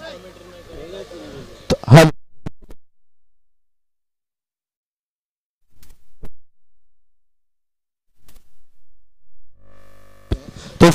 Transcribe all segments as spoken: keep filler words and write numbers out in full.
हल तो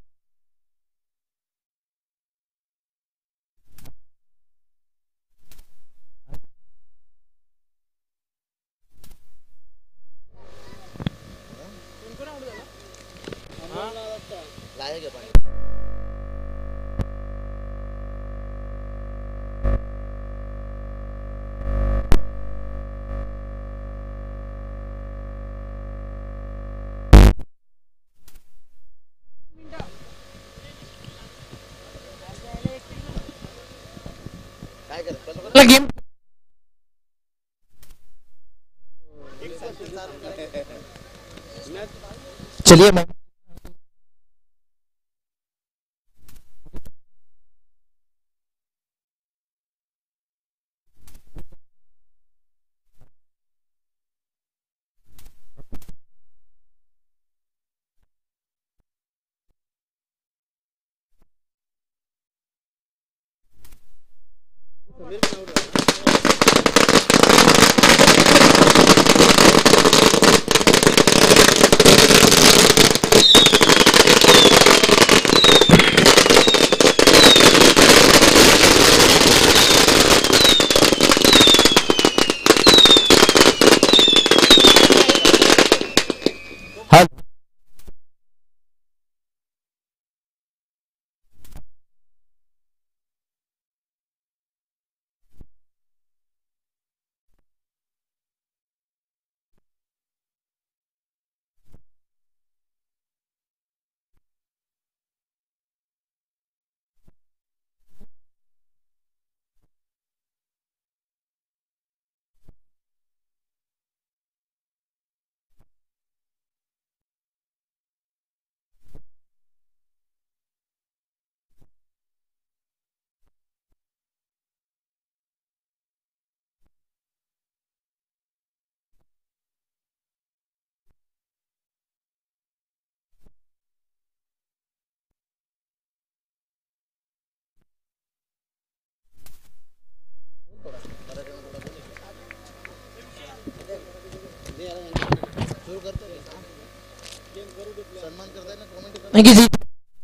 गेम चलिए मैं नहीं जी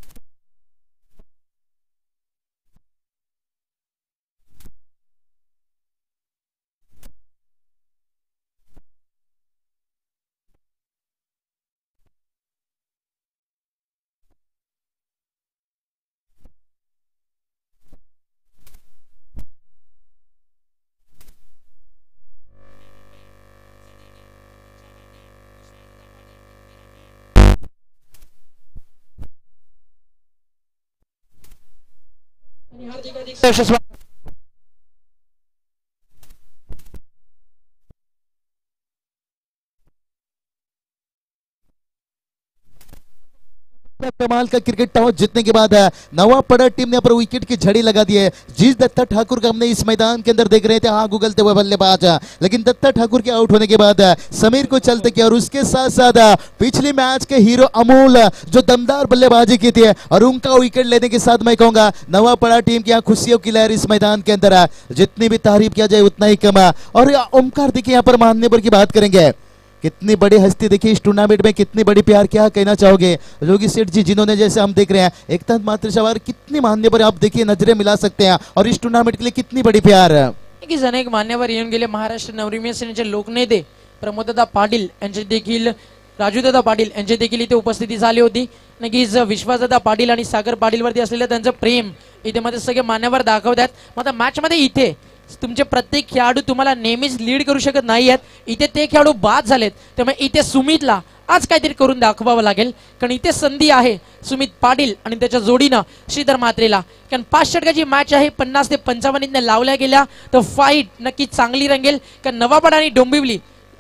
कमाल का क्रिकेट टॉस जीतने के बाद नवापड़ा टीम ने यहाँ पर विकेट की झड़ी लगा दी है। जिस दत्ता ठाकुर का हमने इस मैदान के अंदर देख रहे थे हाँ गुगलते हुए बल्लेबाज, लेकिन दत्ता ठाकुर के आउट होने के बाद समीर को चलते किया और उसके साथ साथ पिछले मैच के हीरो अमूल जो दमदार बल्लेबाजी की थी और उनका विकेट लेने के साथ मैं कहूंगा नवापड़ा टीम की यहाँ खुशियों की लहर इस मैदान के अंदर। जितनी भी तारीफ किया जाए उतना ही कम। और ओमकार देखिए यहाँ पर मान्यवर की बात करेंगे, कितनी बड़ी हस्ती देखिए इस टूर्नामेंट में, कितनी बड़ी प्यार, क्या कहना चाहोगे योगी सेठ जी जिन्होंने जैसे हम देख रहे हैं एक तंत्र मात्र सवार कितनी मान्यवर आप देखिए नजरें मिला सकते हैं और इस टूर्नामेंट के लिए कितनी बडी प्यार। अनेक मान्यवर येऊन गेले महाराष्ट्र नवनिर्माण सेनेचे लोकनेते प्रमोददादा पाटील यांचे देखील राजूदादा पाटील यांची देखील इथे उपस्थिती झाली होती। नक्कीच विश्वासदादा पाटील आणि सागर पाटील वरती असलेलं त्यांचं प्रेम इथे मध्ये सगळे मान्यवर दाखवतात। मग मॅच मध्ये इथे तुमचे प्रत्येक खेळाडू तुम्हाला नेहमीच लीड करू शकत नाही आहेत, इथे ते खेळाडू बाद झालेत, त्यामुळे इथे सुमितला आज काहीतरी करून दाखवावं लागेल कारण इथे संधी आहे सुमित पाटील आणि त्याच्या जोडीनं श्रीधर म्हात्रेला। कारण पाच षटकाची मॅच आहे, पन्नास ते पंचावन्न ने लावल्या गेल्या तर फाईट नक्की चांगली रंगेल। कारण नवापाडा आणि डोंबिवली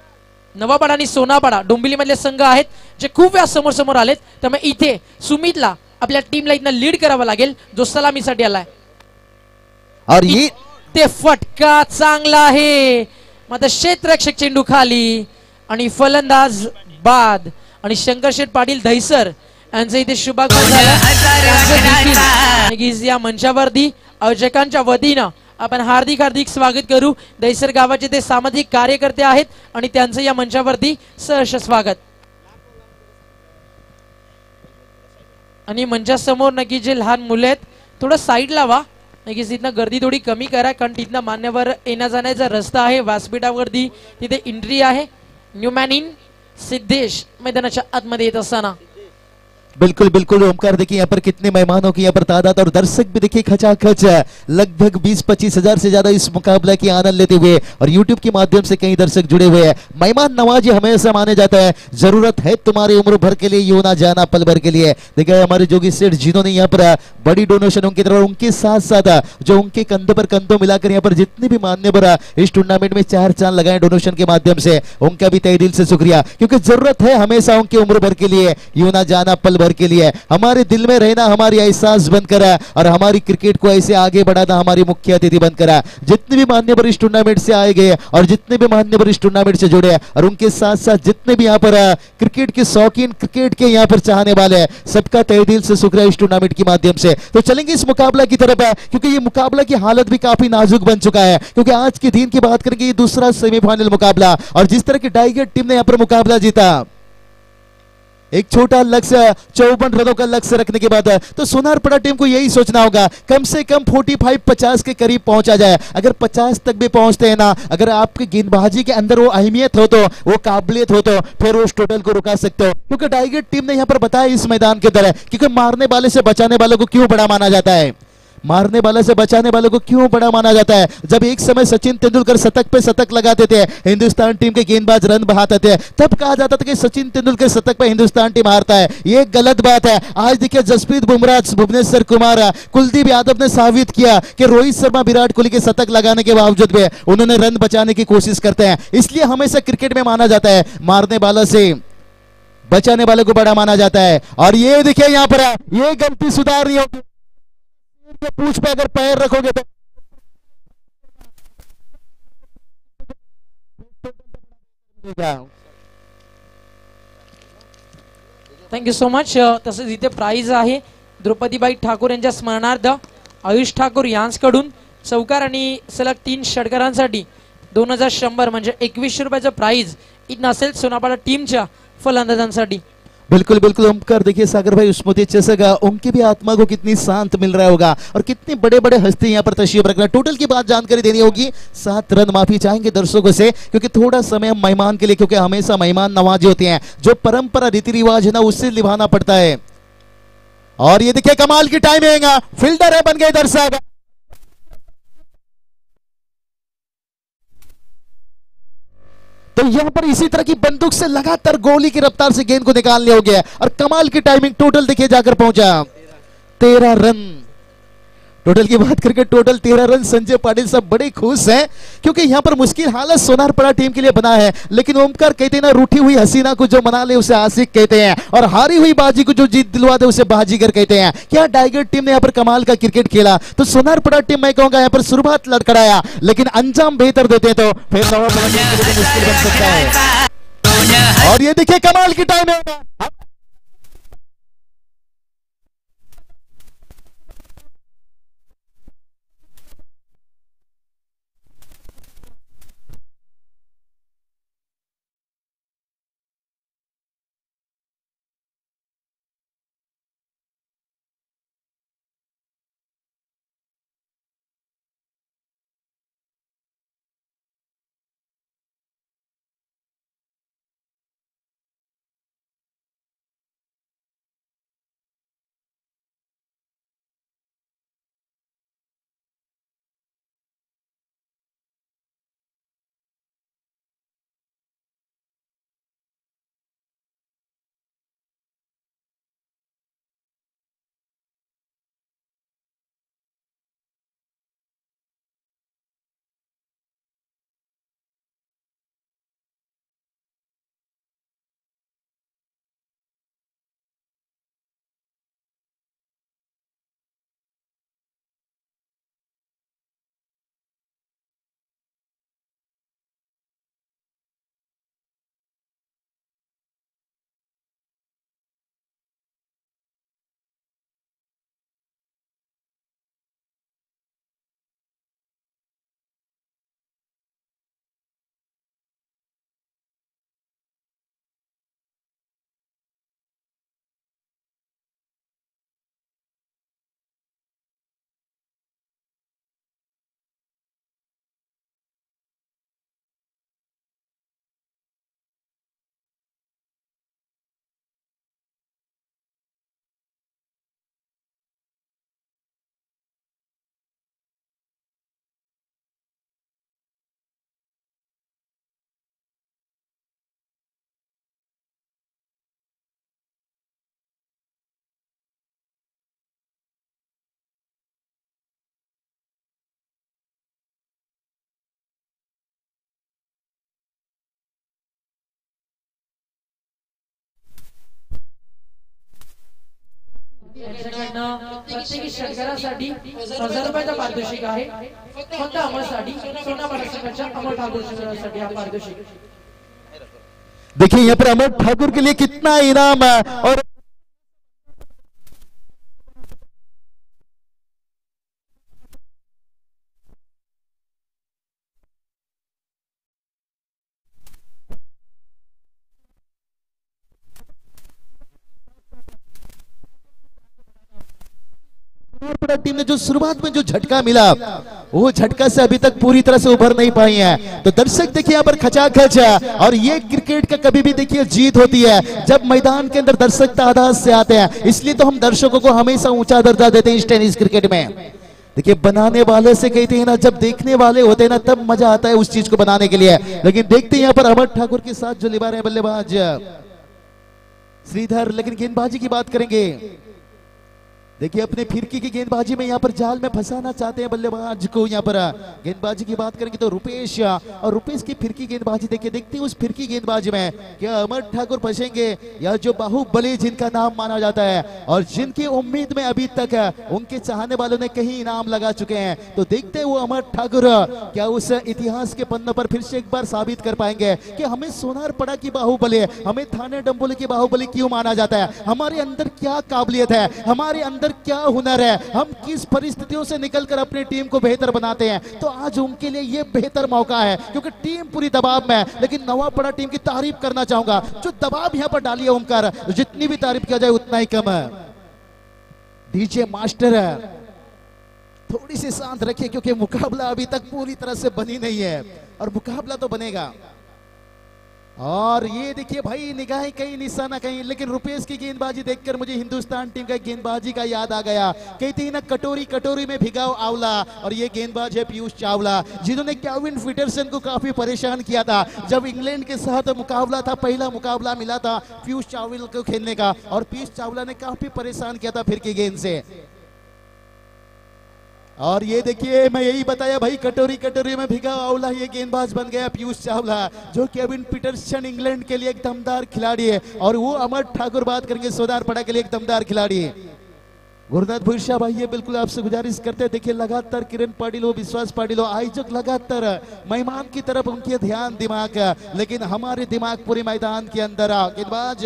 नवापाडा आणि सोनापाडा डोंबिवली मधले संघ आहेत जे खूप वेळा समोर समोर आलेत, त्यामुळे इथे सुमितला आपल्या टीमला इथनं लीड करावं लागेल जो सलामीसाठी आलाय। और ये ते फटका चांगला आहे, मात्र क्षेत्ररक्षक चेंडू खाली आणि फलंदाज बाद आणि शंकरशेठ पाटील दहिसर यांचं इथे शुभागमन झालं। या मंचावरती आयोजकांच्या वतीनं आपण हार्दिक हार्दिक स्वागत करू. दहिसर गावाचे ते सामाजिक कार्यकर्ते आहेत आणि त्यांचं या मंचावरती सहर्ष स्वागत. आणि मंचासमोर नक्की जे लहान मुले आहेत थोडं साईड लावा, नक्कीच तिथनं गर्दी थोडी कमी करा, कारण तिथनं मान्यवर येण्या जाण्याचा रस्ता आहे. व्यासपीठावरती तिथे एंट्री आहे. न्यू मॅन इन सिद्धेश मैदानाच्या आतमध्ये येत असताना बिल्कुल बिल्कुल ओमकार, देखिए यहाँ पर कितने मेहमानों की यहाँ पर तादाद और दर्शक भी देखिए खचाखच लगभग बीस पच्चीस हजार से ज्यादा इस मुकाबला की आनंद लेते हुए और यूट्यूब के माध्यम से कई दर्शक जुड़े हुए हैं. मेहमान नवाजी हमेशा माने जाता है, जरूरत है तुम्हारी उम्र भर के लिए, यूं ना जाना पल भर के लिए. देखिए हमारे जोगी सेठ जिन्होंने यहाँ पर बड़ी डोनेशन उनकी तरफ, उनके साथ साथ जो उनके कंधों पर कंधों मिलाकर यहाँ पर जितने भी मान्यवर इस टूर्नामेंट में चार चांद लगाए डोनेशन के माध्यम से, उनका भी तहे दिल से शुक्रिया, क्योंकि जरूरत है हमेशा उनकी उम्र भर के लिए, यूं ना जाना पल भर के लिए. हमारे दिल में रहना हमारी एहसास बनकर है और हमारी क्रिकेट को ऐसे आगे बढ़ाना हमारी मुख्य अतिथि बनकर है. जितने भी मान्यवर इस टूर्नामेंट से आए गए और जितने भी मान्यवर इस टूर्नामेंट से जुड़े हैं और उनके साथ साथ जितने भी यहाँ पर क्रिकेट के शौकीन, क्रिकेट के यहाँ पर चाहने वाले हैं, सबका तहे दिल से शुक्रिया इस टूर्नामेंट के माध्यम से. तो चलेंगे इस मुकाबला की तरफ है, क्योंकि ये मुकाबला की हालत भी काफी नाजुक बन चुका है, क्योंकि आज के दिन की बात करेंगे ये दूसरा सेमीफाइनल मुकाबला और जिस तरह की टाइगर टीम ने यहाँ पर मुकाबला जीता, एक छोटा लक्ष्य चौवन रनों का लक्ष्य रखने के बाद तो सोनारपड़ा टीम को यही सोचना होगा कम से कम पैंतालीस पचास के करीब पहुंचा जाए. अगर पचास तक भी पहुंचते हैं ना, अगर आपकी गेंदबाजी के अंदर वो अहमियत हो, तो वो काबिलियत हो, तो फिर उस टोटल को रुका सकते हो. क्योंकि टाइगर टीम ने यहां पर बताया इस मैदान के अंदर, क्योंकि मारने वाले से बचाने वालों को क्यों बड़ा माना जाता है, मारने वाले से बचाने वालों को क्यों बड़ा माना जाता है. जब एक समय सचिन तेंदुलकर शतक पे शतक लगाते थे, हिंदुस्तान टीम के गेंदबाज रन बहाते थे, तब कहा जाता था कि सचिन तेंदुलकर शतक पे हिंदुस्तान टीम हारता है. ये गलत बात है. आज देखिए जसप्रीत बुमराह, भुवनेश्वर कुमार, कुलदीप यादव ने साबित किया कि रोहित शर्मा विराट कोहली के शतक लगाने के बावजूद भी उन्होंने रन बचाने की कोशिश करते हैं. इसलिए हमेशा क्रिकेट में माना जाता है मारने वाला से बचाने वाले को बड़ा माना जाता है. और ये देखिए यहाँ पर ये गलती सुधारनी होगी. पूछ पे अगर पैर रखोगे तो थँक्यू सो मच. तसेच इथे प्राइज आहे द्रौपदीबाई ठाकूर यांच्या स्मरणार्थ आयुष ठाकूर यांच्याकडून चौकार आणि सलग तीन षटकारांसाठी दोन हजार शंभर म्हणजे एकवीसशे रुपयाचं प्राइज इथं असेल सोनारपाडा टीमच्या फलंदाजांसाठी. बिल्कुल बिल्कुल ओमकार, देखिए सागर भाई स्मृति चषक उनकी भी आत्मा को कितनी शांत मिल रहा होगा और कितने बड़े बड़े हस्ती यहाँ पर तशरीफ रख रहे हैं. टोटल की बात जानकारी देनी होगी. सात रन माफी चाहेंगे दर्शकों से, क्योंकि थोड़ा समय हम मेहमान के लिए, क्योंकि हमेशा मेहमान नवाजी होते हैं, जो परंपरा रीति रिवाज है ना उससे निभाना पड़ता है. और ये देखिए कमाल की टाइमिंग, फील्डर है बन गए दर्शक. तो यहां पर इसी तरह की बंदूक से लगातार गोली की रफ्तार से गेंद को निकालने हो गया और कमाल की टाइमिंग. टोटल देखिए जाकर पहुंचा तेरह रन. टोटल की बात करके टोटल तेरह रन. संजय पाटिल साहब बड़े खुश हैं, क्योंकि यहां पर मुश्किल हालत सोनारपड़ा टीम के लिए बना है, लेकिन ओमकार कहते हैं ना, रूठी हुई हसीना को जो मना ले उसे आशिक कहते हैं और हारी हुई बाजी को जो जीत दिलवा दे उसे बाजीगर कहते हैं. क्या टाइगर टीम ने यहां पर कमाल का क्रिकेट खेला, तो सोनारपड़ा टीम मैं कहूंगा यहां पर शुरुआत लड़खड़ाया, लेकिन अंजाम बेहतर देते तो फिर मुश्किल बन सकता है. और ये देखिए कमाल की टाइम यांच्याकडनं प्रत्येकी षटकारासाठी हजार रुपयाचा पारितोषिक आहे. फक्त अमरसाठी सोना पारितोषिकाच्या अमर ठाकूर साठी हा पारितोषिक. देखिए यहाँ पर अमर ठाकुर के लिए कितना इनाम है और टीम ने जो शुरुआत में जो झटका मिला वो झटका से अभी तक पूरी तरह से उभर नहीं पाई है. तो दर्शक देखिए यहाँ पर खचाखच है और ये क्रिकेट का कभी भी देखिए जीत होती है जब मैदान के अंदर दर्शक तादाद से आते हैं. इसलिए तो हम दर्शकों को हमेशा ऊंचा दर्जा देते हैं इस टेनिस क्रिकेट में. देखिए बनाने वाले से कहते हैं ना, जब देखने वाले होते हैं ना तब मजा आता है उस चीज को बनाने के लिए. लेकिन देखते हैं यहाँ पर अमर ठाकुर के साथ जो निभा रहे हैं बल्लेबाज श्रीधर. लेकिन गेंदबाजी की बात करेंगे. देखिए अपने फिरकी की गेंदबाजी में यहाँ पर जाल में फंसाना चाहते हैं बल्लेबाज को. यहाँ पर गेंदबाजी की बात करेंगे तो रुपेश, और रुपेश की फिरकी गेंदबाजी देखिए. देखते हैं उस फिरकी गेंदबाजी में क्या अमर ठाकुर फंसेंगे या जो बाहुबली जिनका नाम माना जाता है और जिनकी उम्मीद में अभी तक उनके चाहने वालों ने कहीं इनाम लगा चुके हैं. तो देखते हैं वो अमर ठाकुर क्या उस इतिहास के पन्नों पर फिर से एक बार साबित कर पाएंगे कि हमें सोनार पड़ा की बाहुबली, हमें थाने डंबोली की बाहुबली क्यों माना जाता है. हमारे अंदर क्या काबिलियत है, हमारे अंदर क्या हुनर है, हम किस परिस्थितियों से निकलकर अपनी टीम को बेहतर बनाते हैं. तो आज उनके लिए यह बेहतर मौका है क्योंकि टीम पूरी दबाव में है. लेकिन नवापड़ा टीम की तारीफ करना चाहूंगा, जो दबाव यहां पर डाली है ओमकार, जितनी भी तारीफ किया जाए उतना ही कम है. डीजे मास्टर है, थोड़ी सी शांत रखिए क्योंकि मुकाबला अभी तक पूरी तरह से बनी नहीं है और मुकाबला तो बनेगा. और ये देखिए भाई निगाहें कहीं निशाना कहीं. लेकिन रुपेश की गेंदबाजी देखकर मुझे हिंदुस्तान टीम का गेंदबाजी का याद आ गया. कहते हैं ना कटोरी कटोरी में भिगाओ आंवला, और ये गेंदबाज है पीयूष चावला जिन्होंने केविन पीटरसन को काफी परेशान किया था जब इंग्लैंड के साथ मुकाबला था. पहला मुकाबला मिला था पीयूष चावला को खेलने का और पीयूष चावला ने काफी परेशान किया था फिर की गेंद से. और ये देखिए मैं यही बताया भाई, कटोरी कटोरी में भिगा आंवला, ये गेंदबाज बन गया पीयूष चावला जो केविन पीटरसन इंग्लैंड के लिए एक दमदार खिलाड़ी है. और वो अमर ठाकुर बात करेंगे सोनार पड़ा के लिए एक दमदार खिलाड़ी है. गुरुनाथ भूषा भाई ये बिल्कुल आपसे गुजारिश करते हैं. देखिए लगातार किरण पाटिल हो, विश्वास पाटिल हो, आयोजक लगातार मेहमान की तरफ उनके ध्यान दिमाग, लेकिन हमारे दिमाग पूरे मैदान के अंदर आ गेंदबाज.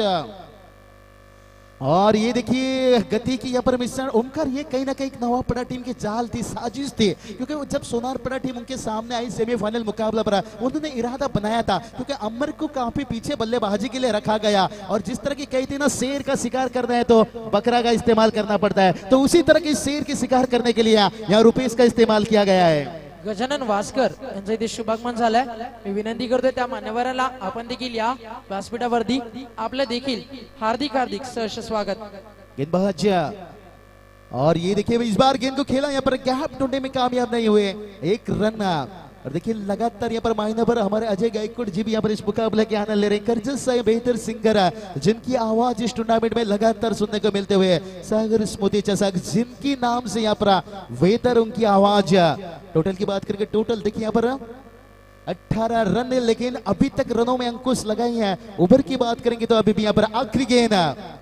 और ये देखिए गति की यहाँ पर मिश्रण. ओमकार ये कहीं ना कहीं नवापड़ा टीम की चाल थी, साजिश थी, क्योंकि जब सोनारपड़ा टीम उनके सामने आई सेमीफाइनल मुकाबला पर, उन्होंने इरादा बनाया था क्योंकि अमर को काफी पीछे बल्लेबाजी के लिए रखा गया. और जिस तरह की कही थी ना शेर का शिकार करना है तो बकरा का इस्तेमाल करना पड़ता है, तो उसी तरह की शेर के शिकार करने के लिए यहाँ रुपेश का इस्तेमाल किया गया है. गजानन वासकर यांचा इथे शुभागमन झालाय. मी विनंती करतोय त्या मान्यवराला आपण देखील या व्यासपीठावरती आपलं देखील हार्दिक हार्दिक सहर्ष स्वागत. गेंदबाज, और ये देखिए इस बार गेंद को खेला यहाँ पर गैप ढूंढने में कामयाब नहीं हुए, एक रन. और देखिए लगातार यहाँ पर मायने पर हमारे अजय गायकवाड़ जी भी यहाँ पर इस मुकाबले के आनंद ले रहे हैं. करजत साहब बेहतर सिंगर है जिनकी आवाज इस टूर्नामेंट में लगातार सुनने को मिलते हुए. सागर स्मृति चषक जिनकी नाम से यहाँ पर बेहतर उनकी आवाज. टोटल की बात करके टोटल देखिए यहाँ पर अठारह रन, लेकिन अभी तक रनों में अंकुश लगाई है. ओवर की बात करेंगे तो अभी भी यहाँ पर आखिरी गेंद.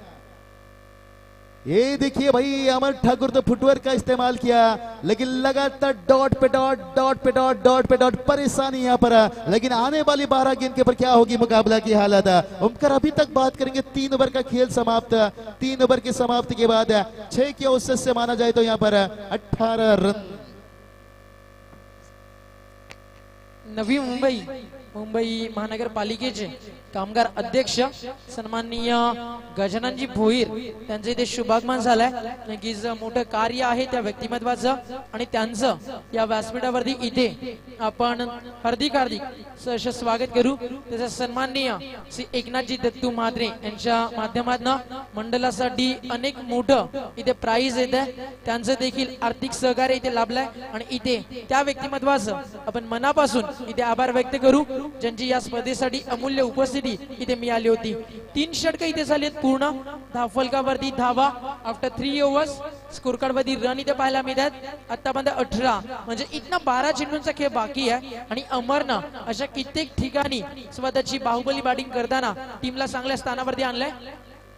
ये देखिए भाई अमर ठाकुर तो फुटवर्क का इस्तेमाल किया, लेकिन लगातार डॉट पे डॉट डॉट पे डॉट डॉट पे डॉट परेशानी यहाँ पर. लेकिन आने वाली बारह गेंद के पर क्या होगी मुकाबला की हालत. ओमकार अभी तक बात करेंगे तीन ओवर का खेल समाप्त. तीन ओवर की समाप्ति के बाद छह के औसत से माना जाए तो यहाँ पर अठारह रन. नवी मुंबई मुंबई महानगरपालिकेचे कामगार अध्यक्ष सन्माननीय गजाननजी भोईर त्यांचे इथे शुभागमन झालंय. नक्कीच मोठं कार्य आहे त्या व्यक्तिमत्वाचं आणि त्यांचं या व्यासपीठावरती इथे आपण हार्दिक हार्दिक सहर्ष स्वागत करू. त्याचा सन्माननीय श्री एकनाथजी दत्तू म्हात्रे यांच्या माध्यमातून मंडळासाठी अनेक मोठं इथे प्राइज येत आहे, त्यांचं देखील आर्थिक सहकार्य इथे लाभलंय. आणि इथे त्या व्यक्तिमत्वाचं आपण मनापासून इथे आभार व्यक्त करू ज्यांची या स्पर्धेसाठी अमूल्य उपस्थिती इथे मिळाली होती. तीन षटक इथे झाले पूर्ण. धावफलकावरती धावा after three overs, score card वरती रन इथे पाहायला मिळतात. आतापर्यंत अठरा, म्हणजे इथनं बारा चेंडूंचा खेळ बाकी आहे. आणि अमरनं अशा कित्येक ठिकाणी स्वतःची बाहुबली बॅटिंग करताना टीमला चांगल्या स्थानावरती आणलंय.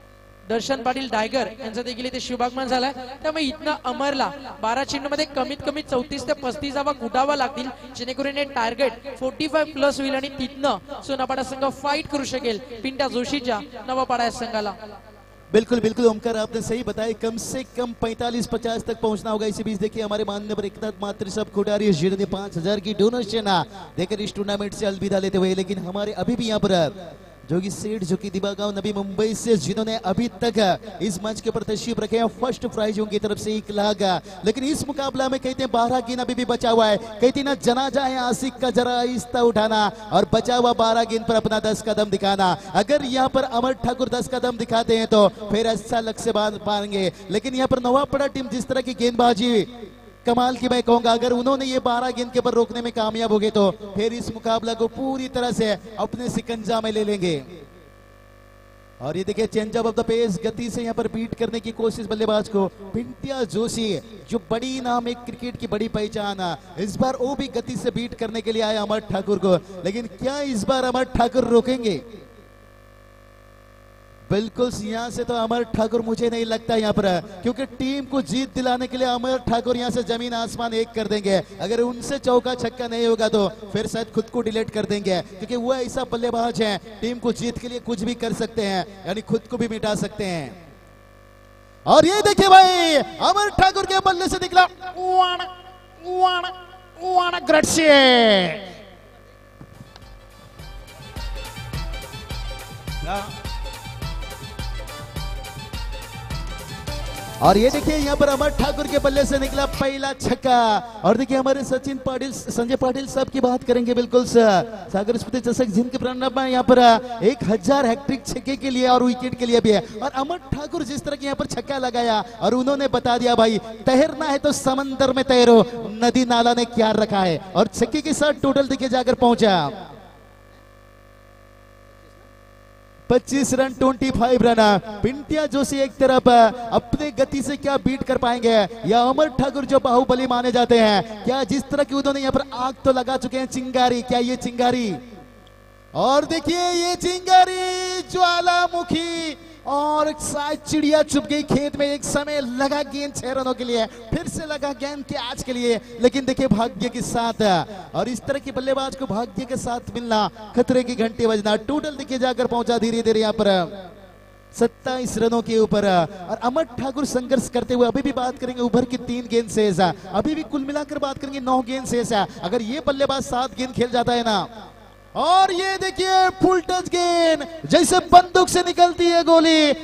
दर्शन पाटील डायगर यांचा देखील इथे शुभागमन झालाय. त्यामुळे इथनं अमरला बारा चेंडू मध्ये कमीत कमी चौतीस ते पस्तीस धावा कुटावा लागतील, जेणेकरून हे टार्गेट फोर्टी फाईव्ह प्लस होईल आणि तिथनं सोनापाडा संघ फाईट करू शकेल पिंट्या जोशीच्या नवापाडा संघाला. बिल्कुल बिल्कुल ओमकार, आपने सही बताया. कम से कम पैंतालीस पचास तक पहुंचना होगा. इसी बीच देखिए हमारे माननीय एकनाथ मात्र साहब खुटारी जिन्होंने ने पांच हजार की डोनेशन देकर इस टूर्नामेंट से अलविदा लेते हुए, लेकिन हमारे अभी भी यहाँ पर जोगी सेठ जो कि दिबागांव नबी मुंबई से जिन्होंने अभी तक इस मंच के ऊपर तशरीफ रखे हैं, फर्स्ट प्राइज उनकी तरफ से एक लाख. लेकिन इस मुकाबला में कहते हैं बारह गेंद अभी भी बचा हुआ है. कहते ना जनाजा है आसिक का जरा आहिस्ता उठाना और बचा हुआ बारह गेंद पर अपना दस कदम दिखाना. अगर यहाँ पर अमर ठाकुर दस कदम दिखाते हैं तो फिर अच्छा लक्ष्य बांध पाएंगे. लेकिन यहाँ पर नवापड़ा टीम जिस तरह की गेंदबाजी कमाल की मैं कहूंगा, अगर उन्होंने ये बारह गेंद के ऊपर रोकने में कामयाब हो गए तो फिर इस मुकाबला को पूरी तरह से अपने सिकंजा में ले लेंगे. और ये देखिए चेंज ऑफ द पेस, गति से यहाँ पर बीट करने की कोशिश बल्लेबाज को. पिंट्या जोशी जो बड़ी नाम एक क्रिकेट की बड़ी पहचान, इस बार वो भी गति से बीट करने के लिए आए अमर ठाकुर को. लेकिन क्या इस बार अमर ठाकुर रोकेंगे? बिल्कुल यहाँ से तो अमर ठाकुर मुझे नहीं लगता यहाँ पर, क्योंकि टीम को जीत दिलाने के लिए अमर ठाकुर यहाँ से जमीन आसमान एक कर देंगे. अगर उनसे चौका छक्का नहीं होगा तो फिर शायद खुद को डिलीट कर देंगे, क्योंकि वो ऐसा बल्लेबाज है टीम को जीत के लिए कुछ भी कर सकते हैं, यानी खुद को भी मिटा सकते हैं. और ये देखिए भाई अमर ठाकुर के बल्ले से निकला वाना, वाना, वाना ग्रेट. और ये देखिए यहाँ पर अमर ठाकुर के बल्ले से निकला पहला छक्का. और देखिए हमारे सचिन पाटिल, संजय पाटिल साहब की बात करेंगे. बिल्कुल सर, सागर स्मृति चषक जिनके प्रारंभ में यहाँ पर एक हजार हैट्रिक छक्के के लिए और विकेट के लिए भी है. और अमर ठाकुर जिस तरह की यहाँ पर छक्का लगाया और उन्होंने बता दिया भाई तैरना है तो समंदर में तैरो, नदी नाला ने क्या रखा है. और छक्के के साथ टोटल देखिए जाकर पहुंचा पच्चीस रन, पच्चीस रन. पिंट्या जोशी एक तरफ अपने गति से क्या बीट कर पाएंगे, या अमर ठाकुर जो बाहुबली माने जाते हैं, क्या जिस तरह की उन्होंने यहाँ पर आग तो लगा चुके हैं, चिंगारी, क्या ये चिंगारी. और देखिए ये चिंगारी ज्वालामुखी, और शायद चिड़िया चुप गई खेत में. एक समय लगा गेंद छह रनों के लिए, फिर से लगा गेंद के आज के लिए, लेकिन देखिए भाग्य के साथ. और इस तरह के बल्लेबाज को भाग्य के साथ मिलना, खतरे की घंटी बजना. टोटल देखिए जाकर पहुंचा धीरे धीरे यहाँ पर सत्ताईस रनों के ऊपर. और अमर ठाकुर संघर्ष करते हुए अभी भी बात करेंगे ओवर की तीन गेंद शेष, अभी भी कुल मिलाकर बात करेंगे नौ गेंद शेष. अगर ये बल्लेबाज सात गेंद खेल जाता है ना, और ये देखिए फुल टच गेंद जैसे बंदूक से निकलती है गोली,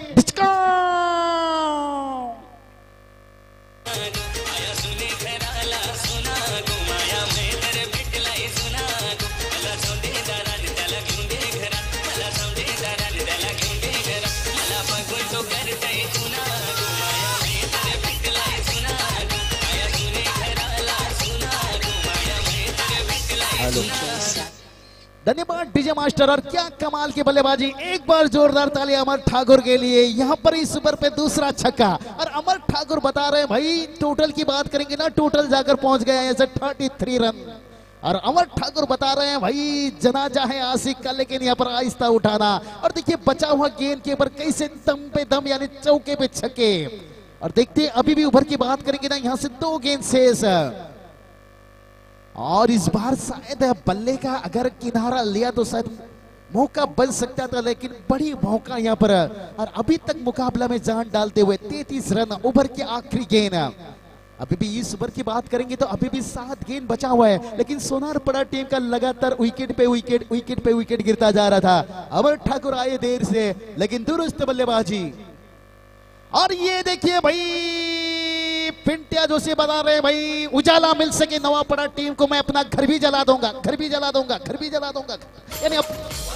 धन्यवाद डीजे मास्टर. और क्या कमाल की बल्लेबाजी, एक बार जोरदार ताली अमर ठाकुर के लिए. यहाँ पर इस ओवर पे दूसरा छक्का. और अमर ठाकुर बता रहे हैं भाई टोटल की बात करेंगे ना, टोटल जाकर पहुंच गया है तैंतीस रन. और अमर ठाकुर बता रहे हैं भाई जनाजा है आशिक का, लेकिन यहाँ पर आहिस्ता उठाना. और देखिए बचा हुआ गेंद के ऊपर कैसे दम पे दम, यानी चौके पे छक्के. और देखते अभी भी ओवर की बात करेंगे ना, यहाँ से दो गेंद शेष. और इस बार शायद बल्ले का अगर किनारा लिया तो शायद मौका बन सकता था, लेकिन बड़ी मौका यहाँ पर. और अभी तक मुकाबला में जान डालते हुए तैंतीस रन, ओवर की आखिरी गेंद. अभी भी इस ओवर की बात करेंगे तो अभी भी सात गेंद बचा हुआ है, लेकिन सोनारपड़ा टीम का लगातार विकेट पे विकेट विकेट पे विकेट गिरता जा रहा था. अमर ठाकुर आए देर से, लेकिन दुरुस्त बल्लेबाजी. और ये देखिए भाई पिंट्या जोशी बता रहे हैं भाई उजाला मिल सके नवापड़ा टीम को, मैं अपना घर भी जला दूंगा, घर भी जला दूंगा, घर भी जला दूंगा. यानी अब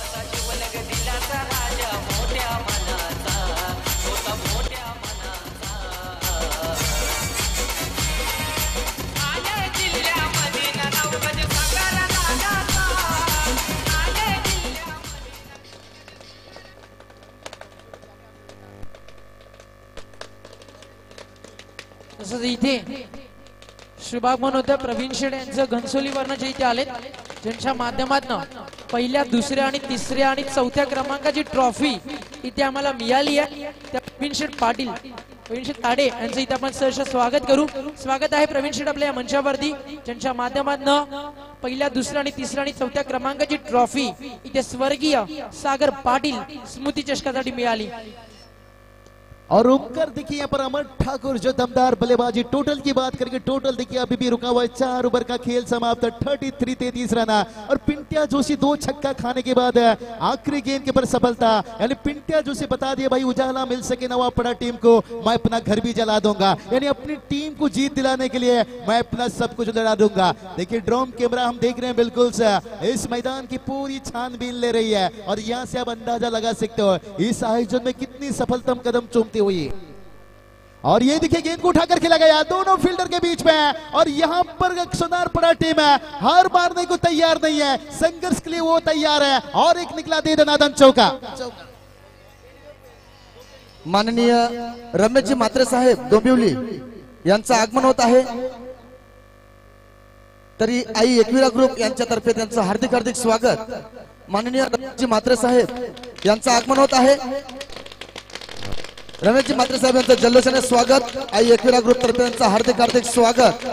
तसंच इथे शुभागमन होतं प्रवीण शेड यांचं घनसोलीवरनं जे इथे आलेत, ज्यांच्या माध्यमातून पहिल्या दुसऱ्या आणि तिसऱ्या आणि चौथ्या क्रमांकाची ट्रॉफी इथे आम्हाला मिळाली आहे. प्रवीण शेठ पाटील प्रवीण शेठ ताडे यांचं इथे आपण सहर्ष स्वागत करू. स्वागत आहे प्रवीण शेठ आपल्या या मंचावरती, ज्यांच्या माध्यमातून पहिल्या दुसऱ्या आणि तिसऱ्या आणि चौथ्या क्रमांकाची ट्रॉफी इथे स्वर्गीय सागर पाटील स्मृती चषकासाठी मिळाली. और ओमकार देखिए यहाँ पर अमर ठाकुर जो दमदार बल्लेबाजी. टोटल की बात करेंगे, टोटल देखिए अभी भी रुका हुआ है. चार ओवर का खेल समाप्त, तैंतीस तैंतीस रन. और पिंट्या जोशी दो छक्का खाने के बाद आखिरी गेंद के पर सफलता. यानी पिंट्या जोशी बता दिया भाई उजाला मिल सके नवापड़ा टीम को, मैं अपना घर भी जला दूंगा. यानी अपनी टीम को जीत दिलाने के लिए मैं अपना सब कुछ लड़ा दूंगा. देखिए ड्रोन कैमरा हम देख रहे हैं बिल्कुल से इस मैदान की पूरी छानबीन ले रही है. और यहाँ से आप अंदाजा लगा सकते हो इस आयोजन में कितनी सफलतम कदम चूमती हुई. और ये देखिए गेंद को उठाकर खेला गया दोनों फील्डर के बीच में. और यहाँ पर सोनारपड़ा टीम है हार मारने को तैयार नहीं है, संघर्ष के लिए वो तैयार है. और एक निकला दे दनादन चौका. माननीय रमेशजी म्हात्रे साहेब डोंबिवली यांचं आगमन होत आहे. तरी आई एकविरा ग्रुप यांच्यातर्फे त्यांचं हार्दिक हार्दिक स्वागत. माननीय रमेशजी म्हात्रे साहेब यांचं आगमन होत आहे. रमेशजी म्हात्रे साहेब यांचं जल्लोषाने स्वागत. आई एकविरा ग्रुप तर्फे त्यांचं हार्दिक हार्दिक स्वागत.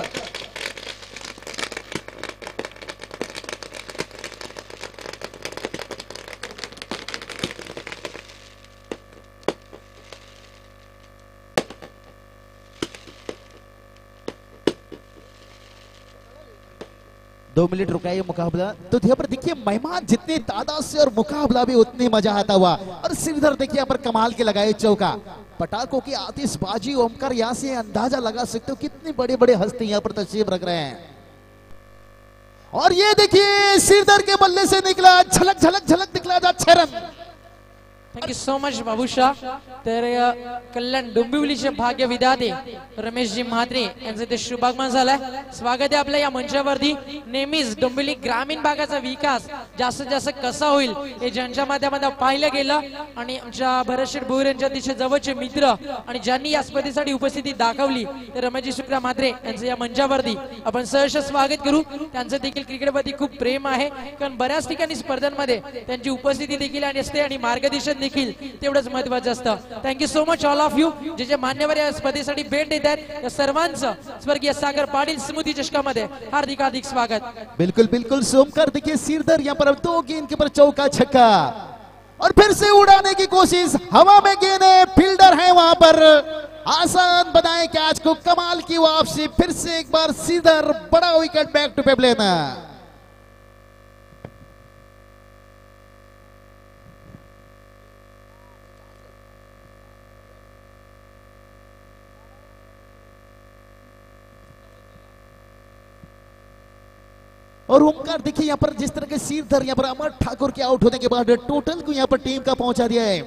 दो मिनट रुका ये मुकाबला. तो यहाँ पर देखिए मेहमान जितने तादाद से और मुकाबला भी उतनी मजा आता हुआ. और श्रीधर देखिए यहाँ पर कमाल के लगाए चौका. पटाखों की आतिशबाजी. ओमकार यहाँ से अंदाजा लगा सकते हो कितनी बड़े बड़े हस्ती यहाँ पर तशरीफ रख रहे हैं. और ये देखिए श्रीधर के बल्ले से निकला झलक झलक झलक निकला जा छह run. Thank you so much Babushah. तर कल्याण डोंबिवलीचे भाग्य विधाते रमेशजी म्हात्रे यांचं ते शुभागमन झालंय. स्वागत आहे आपल्या या मंचावरती. नेहमीच डोंबिवली ग्रामीण भागाचा विकास जास्तीत जास्त कसा होईल हे ज्यांच्या माध्यमातून पाहिलं गेलं आणि आमच्या भरतशेठ भोईर यांच्या अतिशय जवळचे मित्र आणि ज्यांनी या स्पर्धेसाठी उपस्थिती दाखवली ते रमेशजी शुक्ला म्हात्रे यांचं या मंचावरती आपण सहर्ष स्वागत करू. त्यांचं देखील क्रिकेटवरती खूप प्रेम आहे, कारण बऱ्याच ठिकाणी स्पर्धांमध्ये त्यांची उपस्थिती देखील असते आणि मार्गदर्शन देखील तेवढंच महत्त्वाचं असतं. Thank you so much all of you जे जे मान्यवर या स्पर्धेसाठी भेट देत आहेत या सर्वांचं स्वर्गीय सागर पाटील स्मृती चषकामध्ये हार्दिक हार्दिक स्वागत. बिल्कुल बिल्कुल सोमकर देखिए श्रीधर यहाँ पर दो गेंद के पर चौका छक्का. और फिर से उड़ाने की कोशिश, हवा में गेंद, फील्डर है वहां पर, आसान बनाए कैच को. कमाल की वापसी. फिर से एक बार श्रीधर बड़ा विकेट बैक टू पेबलेन. और ओमकार देखिए यहाँ पर जिस तरह के श्रीधर यहाँ पर अमर ठाकुर के आउट होने के बाद टोटल को यहाँ पर टीम का पहुंचा दिया है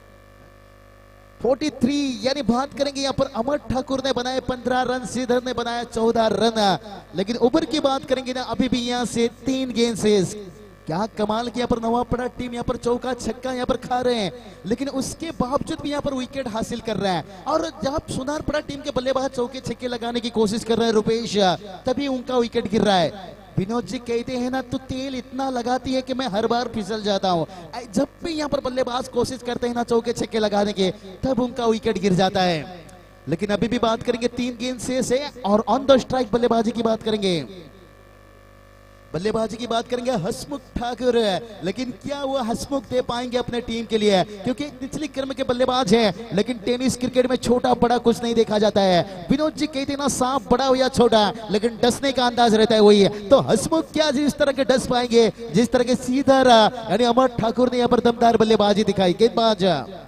तैंतालीस. यानी बात करेंगे यहाँ पर अमर ठाकुर ने बनाए पंद्रह रन, श्रीधर ने बनाया चौदह रन. लेकिन ओवर की बात करेंगे ना अभी भी यहाँ से तीन गेंद से क्या कमाल की यहाँ पर नवापड़ा टीम यहाँ पर चौका छक्का यहाँ पर खा रहे हैं, लेकिन उसके बावजूद भी यहाँ पर विकेट हासिल कर रहे हैं. और जब सोनारपड़ा टीम के बल्लेबाज चौके छक्के लगाने की कोशिश कर रहे हैं रुपेश, तभी उनका विकेट गिर रहा है. विनोद जी कहते हैं ना तू तेल इतना लगाती है कि मैं हर बार फिसल जाता हूँ. जब भी यहाँ पर बल्लेबाज कोशिश करते हैं ना चौके छक्के लगाने के, तब उनका विकेट गिर जाता है. लेकिन अभी भी बात करेंगे तीन गेंद शेष है और ऑन द स्ट्राइक बल्लेबाजी की बात करेंगे. बल्लेबाजी की बात करेंगे हसमुख ठाकुर. लेकिन क्या वो हसमुख दे पाएंगे अपने टीम के लिए, क्योंकि निचली क्रम के बल्लेबाज हैं. लेकिन टेनिस क्रिकेट में छोटा बड़ा कुछ नहीं देखा जाता है. विनोद जी कहते हैं ना सांप बड़ा हो या छोटा, लेकिन डसने का अंदाज रहता है वही. तो हसमुख क्या जिस तरह के डस पाएंगे, जिस तरह के श्रीधर यानी अमर ठाकुर ने यहाँ पर दमदार बल्लेबाजी दिखाई. गेंदबाज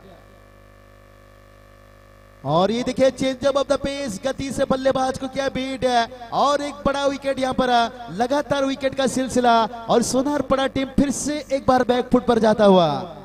और ये देखिए चेंजअप ऑफ द पेस, गति से बल्लेबाज को क्या बीट है. और एक बड़ा विकेट यहाँ पर, लगातार विकेट का सिलसिला. और सोनारपड़ा टीम फिर से एक बार बैकफुट पर जाता हुआ.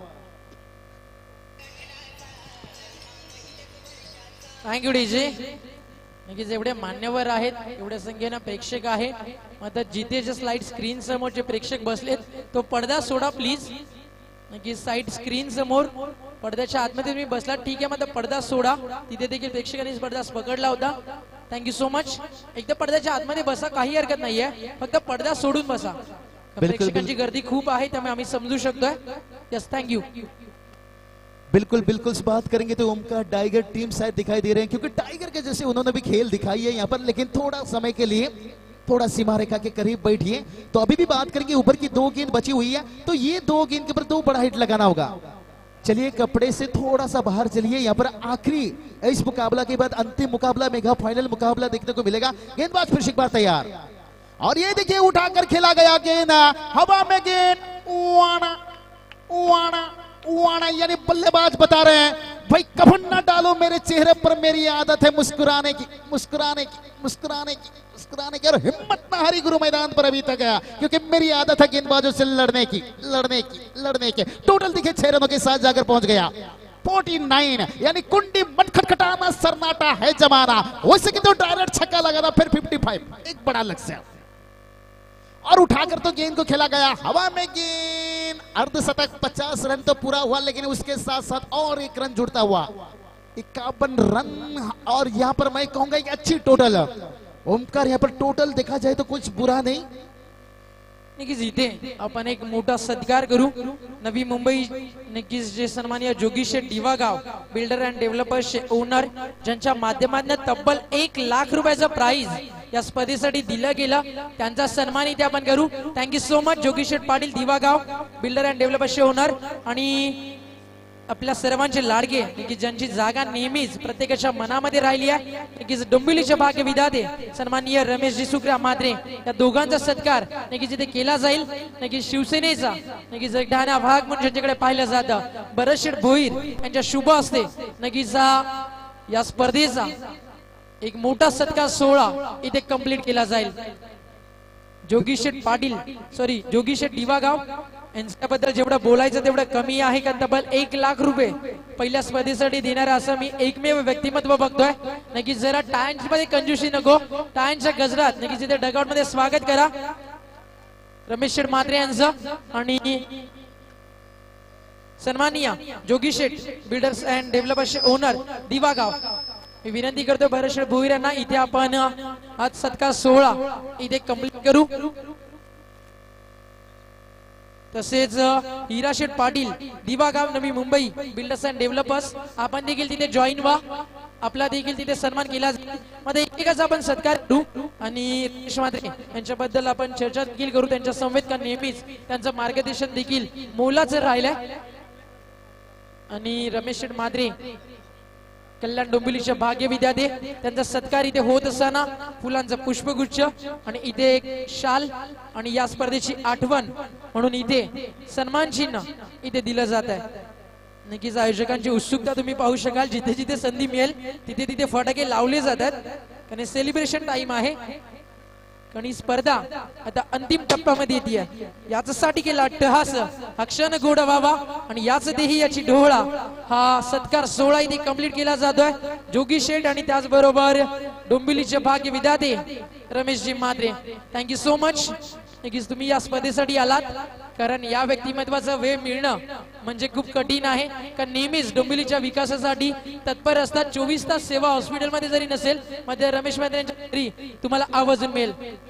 Thank you DJ. जेवढे मान्यवर आहेत एवढ्या संख्येनं प्रेक्षक आहेत. आता जिथे जे स्लाइड स्क्रीन समोर जे प्रेक्षक बसलेत तो पडदा सोडा प्लीज. नक्की साइड स्क्रीन समोर पडद्याच्या आतमध्ये तुम्ही बसला ठीक आहे, मग पडदा सोडा. तिथे देखील प्रेक्षकांनी पडदा पकडला होता. Thank you so much. एकदा पडद्याच्या आतमध्ये बसा, काही हरकत नाहीये, फक्त पडदा सोडून बसा. प्रेक्षकांची गर्दी खूप आहे त्यामुळे आम्ही समजू शकतोय. Yes thank you. बिल्कुल बिल्कुल इस बात करेंगे तो ओमकार टाइगर टीम शायद दिखाई दे रहे हैं, क्योंकि टाइगर के जैसे उन्होंने भी खेल दिखाई है यहाँ पर, लेकिन थोड़ा समय के लिए थोड़ा सीमा रेखा के करीब बैठिए। तो अभी भी बात करेंगे, ऊपर की दो गेंद बची हुई है, तो ये दो गेंद के ऊपर दो बड़ा हिट लगाना होगा। चलिए कपड़े से थोड़ा सा बाहर चलिए, यहाँ पर आखिरी इस मुकाबला के बाद अंतिम मुकाबला, मेगा फाइनल मुकाबला देखने को मिलेगा। गेंदबाज फिर से एक बार तैयार, और ये देखिए उठाकर खेला गया गेंद, हवा में गेंद, वाना वाना वाना, यानी बल्लेबाज बता रहे हैं भाई कफन ना डालो मेरे चेहरे पर, मेरी आदत है मुस्कुराने की मुस्कुराने की मुस्कुराने की मुस्कुराने की, और हिम्मत ना हारी गुरु मैदान पर अभी तक है, क्योंकि मेरी आदत है गेंदबाजों से लड़ने की लड़ने की लड़ने की। टोटल दिखे छह रनों के साथ जाकर पहुंच गया उनचास, यानी कुंडी मत खटखटाना, सरनाटा है जमाना। हो सके तो डायरेक्ट छक्का लगाना, फिर पचपन, एक बड़ा लक्ष्य, और उठाकर तो गेंद को खेला गया हवा में गेंद, अर्धशतक। पचास रन तो पूरा हुआ, लेकिन उसके साथ साथ और एक रन जुड़ता हुआ, इक्यावन रन, और यहाँ पर मैं कहूंगा एक अच्छी टोटल। ओमकार यहाँ पर टोटल देखा जाए तो कुछ बुरा नहीं, नक्कीच इथे आपण एक मोठा सत्कार करू नवी मुंबई, नक्कीच जे सन्माननीय जोगीशे Divagaon builder and developers owner, ज्यांच्या माध्यमातून तब्बल एक लाख रुपयाचं प्राइज या स्पर्धेसाठी दिलं गेलं, त्यांचा सन्मान इथे आपण करू। Thank you so much Jogisheth Patil Divagaon builder and डेव्हलपर्सचे ओनर, आणि आपल्या सर्वांचे लाडके, की ज्यांची जागा नेहमीच प्रत्येकाच्या मनामध्ये राहिली आहे, नक्कीच डोंबिवलीचे भाग्य विधाते सन्माननीय रमेशजी सुक्रा म्हात्रे, या दोघांचा सत्कार नक्कीच इथे केला जाईल। नक्कीच शिवसेनेचा नक्कीच एक ठाणा भाग म्हणून ज्यांच्याकडे पाहिलं जातं भरतशेठ भोईर यांच्या शुभ हस्ते नक्कीच या स्पर्धेचा एक मोठा सत्कार सोहळा इथे कंप्लीट केला जाईल। जोगीशेठ पाटील सॉरी जोगीशेठ दिवागाव यांच्याबद्दल जेवढं बोलायचं तेवढं कमी आहे, का तब्बल एक लाख रुपये पहिल्या स्पर्धेसाठी देणार असं मी एकमेव व्यक्तिमत्व बघतोय। नक्कीच जरा टायन्स मध्ये कंजूसी नको, टायन्सच्या गजरात नक्कीच इथे डगआउट मध्ये स्वागत करा रमेश शेठ म्हात्रे यांचं, आणि सन्माननीय Jogisheth builders and developers owner Divagaon, मी विनंती करतो भरतशेठ भोईर यांना इथे आपण आज सत्कार सोहळा इथे कंप्लीट करू। तसेच हिराशेठ Patil दिवागाव Navi Mumbai builders and developers, आपण देखील तिथे जॉईन व्हा, आपला देखील तिथे सन्मान केला जाईल। मध्ये एकेकाचा आपण सत्कार करू, आणि रमेश म्हात्रे यांच्याबद्दल आपण चर्चा देखील करू, त्यांच्या संवेद का नेहमीच त्यांचं मार्गदर्शन देखील मोलाचं राहिलंय। आणि रमेश शेठ म्हात्रे कल्याण डोंबिवलीच्या भाग्य विद्यार्थी, त्यांचा सत्कार इथे होत असताना फुलांचा पुष्पगुच्छ आणि इथे एक शाल, आणि या स्पर्धेची आठवण म्हणून इथे सन्मान चिन्ह इथे दिलं जात आहे। नक्कीच आयोजकांची उत्सुकता तुम्ही पाहू शकाल, जिथे जिथे संधी मिळेल तिथे तिथे फटाके लावले जातात, कारण सेलिब्रेशन टाइम आहे। कारण ही स्पर्धा आता अंतिम टप्प्यामध्ये येते, याच्यासाठी केला अट्टहास हा क्षण गोड व्हावा, आणि याच देही याची डोहळा हा सत्कार सोहळा इथे कंप्लीट केला जातोय। जोगी शेठ आणि त्याचबरोबर डोंबिवलीचे भाग्य विधाते Rameshji Mhatre, thank you so much. नक्कीच तुम्ही या स्पर्धेसाठी आलात, कारण या व्यक्तिमत्वाचा वेळ मिळणं म्हणजे खूप कठीण आहे, कारण नेहमीच डोंबिवलीच्या विकासासाठी तत्पर असतात। चोवीस तास सेवा हॉस्पिटलमध्ये जरी नसेल, मध्ये रमेश म्हात्रे यांच्या घरी तुम्हाला आवाजून मिळेल,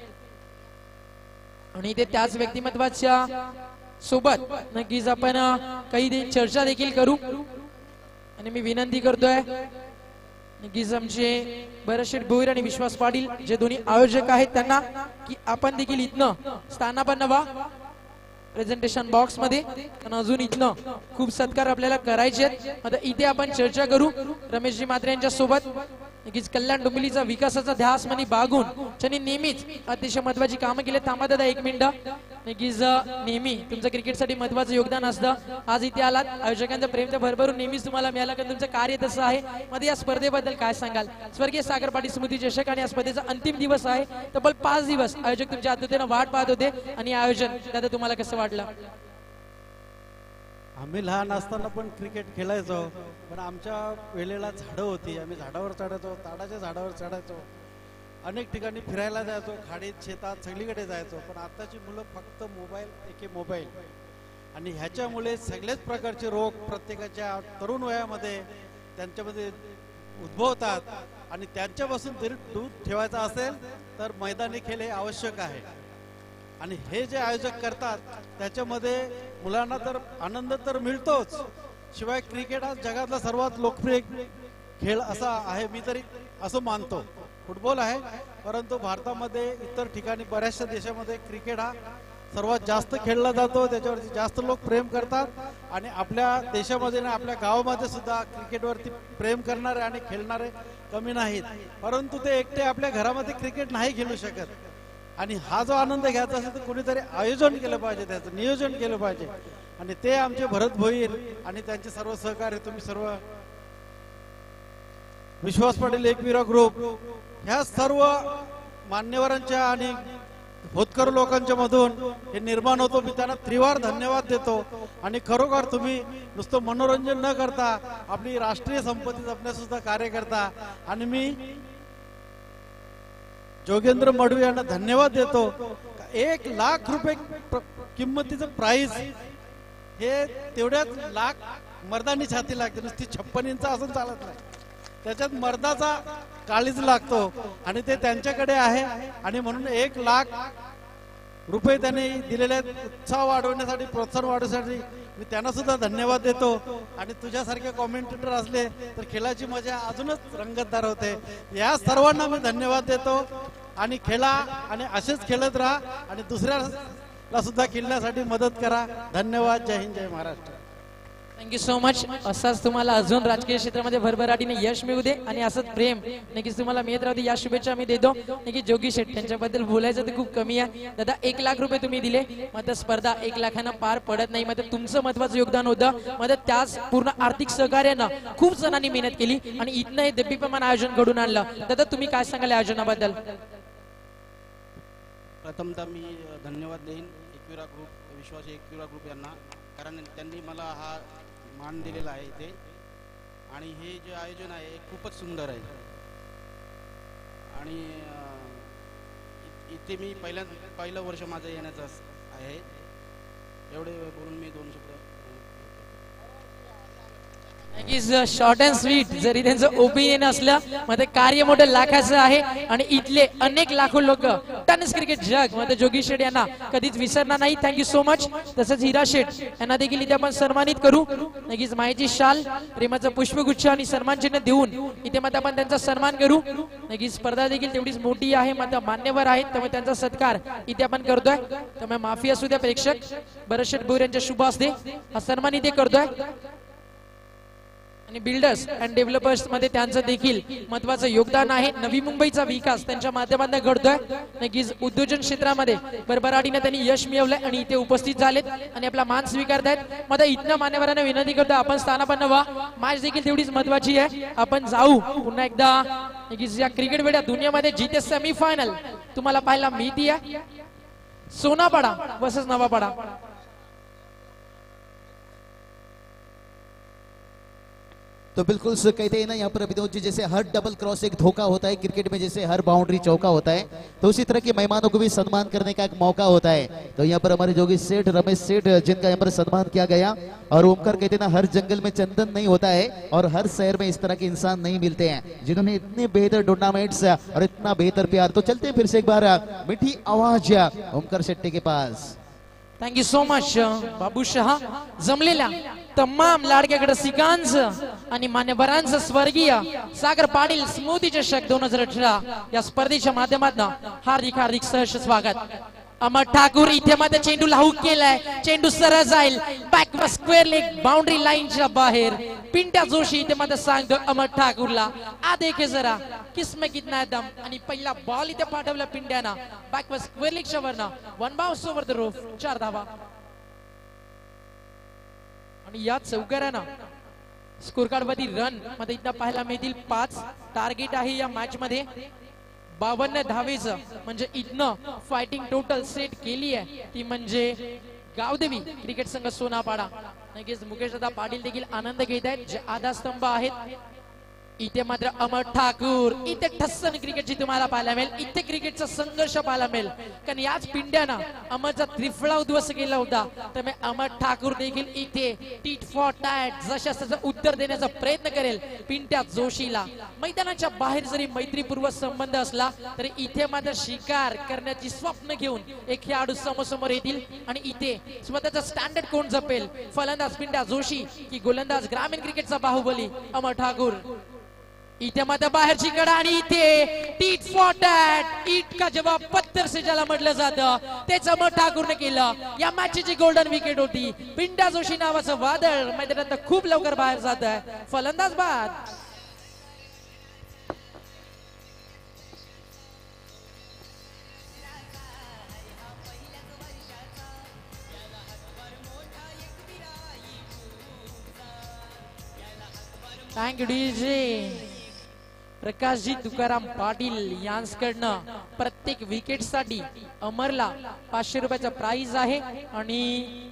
आणि ते त्याच व्यक्तिमत्वाच्या सोबत नक्कीच आपण काही चर्चा देखील करू। आणि मी विनंती करतोय नक्कीच आमचे भरतशेठ भोईर आणि विश्वास पाटील जे दोन्ही आयोजक आहेत त्यांना, की आपण देखील इथनं स्थानापन्न व्हा प्रेझेंटेशन बॉक्स मध्ये, आणि अजून इथनं खूप सत्कार आपल्याला करायचे आहेत। आता इथे आपण चर्चा करू रमेशजी म्हात्रे यांच्या सोबत, नक्कीच कल्याण डोंबिवलीचा विकासाचा ध्यास मनी बागून त्यांनी नेहमीच अतिशय महत्वाची कामं केली। थांबा दादा एक मिनिट, नक्कीच नेहमी तुमचं क्रिकेटसाठी महत्वाचं योगदान असतं, आज इथे आलात, आयोजकांचं प्रेम तर भरभरून नेहमीच तुम्हाला मिळालं, कारण तुमचं कार्य तसं आहे। मध्ये या स्पर्धेबद्दल काय सांगाल? स्वर्गीय सागर पाटील स्मृती चषक आणि या स्पर्धेचा अंतिम दिवस आहे, तब्बल पाच दिवस आयोजक तुमच्या आतुरतेनं वाट पाहत होते, आणि आयोजन दादा तुम्हाला कसं वाटलं? आम्ही लहान असताना पण क्रिकेट खेळायचो, पण आमच्या वेळेला झाडं होती, आम्ही झाडावर चढायचो, ताडाच्या झाडावर चढायचो, अनेक ठिकाणी फिरायला जायचो, खाडीत शेतात सगळीकडे जायचो। पण आताची मुलं फक्त मोबाईल, एके मोबाईल, आणि ह्याच्यामुळे सगळेच प्रकारचे रोग प्रत्येकाच्या तरुण वयामध्ये त्यांच्यामध्ये उद्भवतात, आणि त्यांच्यापासून जरी दूर ठेवायचा असेल तर मैदानी खेळ हे आवश्यक आहे। आणि हे जे आयोजक करतात त्याच्यामध्ये मुलांना तर आनंद तर मिळतोच, शिवाय क्रिकेट हा जगातला सर्वात लोकप्रिय खेळ असा आहे, मी तरी असं मानतो. फुटबॉल आहे, परंतु भारतामध्ये इतर ठिकाणी बऱ्याचशा देशामध्ये क्रिकेट हा सर्वात जास्त खेळला जातो, त्याच्यावरती जास्त लोक प्रेम करतात. आणि आपल्या देशामध्ये ना आपल्या गावामध्ये सुद्धा क्रिकेटवरती प्रेम करणारे आणि खेळणारे कमी नाहीत. परंतु ते एकटे आपल्या घरामध्ये क्रिकेट नाही खेळू शकत. आणि हा जो आनंद घ्यायचा असेल तर कोणीतरी आयोजन केलं पाहिजे, त्याचं नियोजन केलं पाहिजे. आणि ते आमचे भरत भोईर आणि त्यांचे सर्व सहकारी, तुम्ही सर्व विश्वास पाटील एकविरा ग्रुप ह्या सर्व मान्यवरांच्या आणि होतकर लोकांच्या मधून हे निर्माण होतो. मी त्यांना त्रिवार धन्यवाद देतो. आणि खरोखर तुम्ही नुसतं मनोरंजन न करता आपली राष्ट्रीय संपत्ती जपण्यास सुद्धा कार्य करता. आणि मी जोगेंद्र मडवी यांना धन्यवाद देतो. एक लाख रुपये किंमतीचं प्राइस हे तेवढ्याच लाख मर्दानी छाती लागते, नुसती छप्पन इंच असून चालत नाही, त्याच्यात मर्दाचा काळीज लागतो. आणि ते त्यांच्याकडे आहे. आणि म्हणून एक लाख रुपये त्यांनी दिलेले उत्साह वाढवण्यासाठी, प्रोत्साहन वाढवण्यासाठी मी त्यांना सुद्धा धन्यवाद देतो. आणि तुझ्यासारखे कॉमेंटेटर असले तर खेळाची मजा अजूनच रंगतदार होते. या सर्वांना मी धन्यवाद देतो. आणि खेळा आणि असेच खेळत राहा आणि दुसऱ्याला सुद्धा खेळण्यासाठी मदत करा. धन्यवाद. जय हिंद, जय महाराष्ट्र. Thank you so much. असाच तुम्हाला अजून राजकीय क्षेत्रामध्ये भरभराटीने यश मिळू दे आणि असंच प्रेम नक्कीच तुम्हाला मिळत राहू दे, या शुभेच्छा मी देतो. नक्की जोगी शेठ त्यांच्याबद्दल बोलायचं तर खूप कमी आहे. दादा एक लाख रुपये तुम्ही दिले, मात्र स्पर्धा एक लाखांना पार पडत नाही. मात्र तुमचं महत्वाचं योगदान होतं. मात्र त्याच पूर्ण आर्थिक सहकार्यानं खूप जणांनी मेहनत केली आणि इथनं हे दीप्यमान आयोजन घडून आणलं. दादा तुम्ही काय सांगाल या आयोजनाबद्दल? प्रथमतः मी धन्यवाद देईन एकविरा ग्रुप, विश्वास एकविरा ग्रुप यांना, कारण त्यांनी मला हा मान दिलेला आहे इथे. आणि हे जे आयोजन आहे हे खूपच सुंदर आहे. आणि इथे मी पहिल्या पहिलं वर्ष माझं येण्याचं आहे. एवढे बोलून मी दोन शब्द शॉर्ट अँड स्वीट. जरी त्यांचं ओपिनियन असलं मग ते कार्य मोठं लाखाचं आहे. आणि इथले अनेक लाखो लोक टेनिस क्रिकेट जग मध्ये जोगी शेठ यांना कधीच विसरणार नाही. Thank you so much. तसंच हिरा शेठ यांना देखील इथे आपण सन्मानित करू. नक्कीच माहिती शाल, प्रेमाचं पुष्पगुच्छ आणि सन्मान चिन्ह देऊन इथे मग आपण त्यांचा सन्मान करू. नक्कीच स्पर्धा देखील तेवढीच मोठी आहे, मात्र मान्यवर आहेत, त्यामुळे त्यांचा सत्कार इथे आपण करतोय. त्यामुळे माफी असू द्या प्रेक्षक. भरत शेठ भोईर यांच्या शुभ हस्ते हा सन्मान इथे करतोय. आणि बिल्डर्स अँड डेव्हलपर्स मध्ये त्यांचं देखील महत्वाचं योगदान आहे. नवी मुंबईचा विकास त्यांच्या माध्यमातून घडतोय. नक्कीच उद्योजन क्षेत्रामध्ये भरभराटीने त्यांनी यश मिळवलंय आणि इथे उपस्थित झालेत आणि आपला मान स्वीकारतायत. मग इथनं मान्यवरांना विनंती करतो आपण स्थानापन्न व्हा. मॅच देखील तेवढीच महत्वाची आहे. आपण जाऊ पुन्हा एकदा. नक्कीच या क्रिकेट वेड्या दुनियामध्ये जिथे सेमीफायनल तुम्हाला पाहायला मिळते आहे. सोनापाडा वर्सेस नवापाडा. तो बिल्कुल से कहते हैं ना यहाँ पर विनोद जी, जैसे हर डबल क्रॉस एक धोखा होता है, क्रिकेट में जैसे हर बाउंड्री चौका होता है, तो उसी तरह के मेहमानों को भी सम्मान करने का एक मौका होता है. तो यहाँ पर हमारे जोगी सेठ रमेश सेठ जिनका यहाँ पर सम्मान किया गया. और ओमकार कहते हैं ना, हर जंगल में चंदन नहीं होता है और हर शहर में इस तरह के इंसान नहीं मिलते हैं जिन्होंने इतने बेहतर टूर्नामेंट्स और इतना बेहतर प्यार. तो चलते हैं फिर से एक बार मीठी आवाज ओमकार शेट्टी के पास. Thank you so much Babu Shah. जमलेल्या तमाम लाडक्या रसिकांचं आणि मान्यवरांचं स्वर्गीय सागर पाटील स्मृती चषक दोन हजार अठरा या स्पर्धेच्या माध्यमातून हार्दिक हार्दिक सहर्ष स्वागत. अमर ठाकूर इथे मध्ये चेंडूला हुक केलाय. चेंडू सरळ जाईल बॅक स्क्वेअर लेग बाउंड्री लाईनच्या बाहेर. पिंट्या जोशी इथे मध्ये सांगतो अमर ठाकूरला, आ देखे जरा किसमें कितना है दम. आणि पहिला बॉल इथे पाठवला पिंट्याना बॅक स्क्वेअर लेगच्या वरनं. One bounce over the roof, चार धावा. आणि या चौकारांना स्कोर कार्ड वरती रन मध्ये इथं पाहायला मिळतील पाच. टार्गेट आहे या मॅच मध्ये बावन्न धावेचं. म्हणजे इथनं फायटिंग टोटल सेट केली आहे ती म्हणजे गावदेवी क्रिकेट संघ सोनापाडा. नक्कीच मुकेश दादा पाटील देखील आनंद घेत आहेत, जे आधारस्तंभ आहेत. इथे मात्र अमर ठाकूर, इथे ठस्सन क्रिकेटची तुम्हाला पाहायला मिळेल. इथे क्रिकेटचा संघर्ष पाहायला मिळेल, कारण याच पिंड्यानं अमरचा त्रिफळा उद्ध्वस्त केला होता. त्यामुळे अमर ठाकूर देखील इथे टीट फॉर टॅट जशा त्याचं उत्तर देण्याचा प्रयत्न करेल पिंट्या जोशीला. मैदानाच्या बाहेर जरी मैत्रीपूर्व संबंध असला तरी इथे मात्र शिकार करण्याची स्वप्न घेऊन एक खेळाडू समोर येतील आणि इथे स्वतःचा स्टँडर्ड कोण जपेल, फलंदाज पिंट्या जोशी की गोलंदाज ग्रामीण क्रिकेटचा बाहुबली अमर ठाकूर. इथे मात्र बाहेरची कडा आणि इथे टीट फॉर टॅट, ईट का जवाब पत्थर से ज्याला म्हटलं जातं तेच अमर ठाकूरने केलं. या मॅचची गोल्डन विकेट होती. पिंट्या जोशी नावाचं वादळ मैदानात खूप लवकर बाहेर जात आहे. फलंदाज बाद. Thank you DJ. प्रकाशजी तुकाराम पाटील यांच्याकडनं प्रत्येक विकेट साठी अमरला पाचशे रुपयाचा प्राइज आहे आणि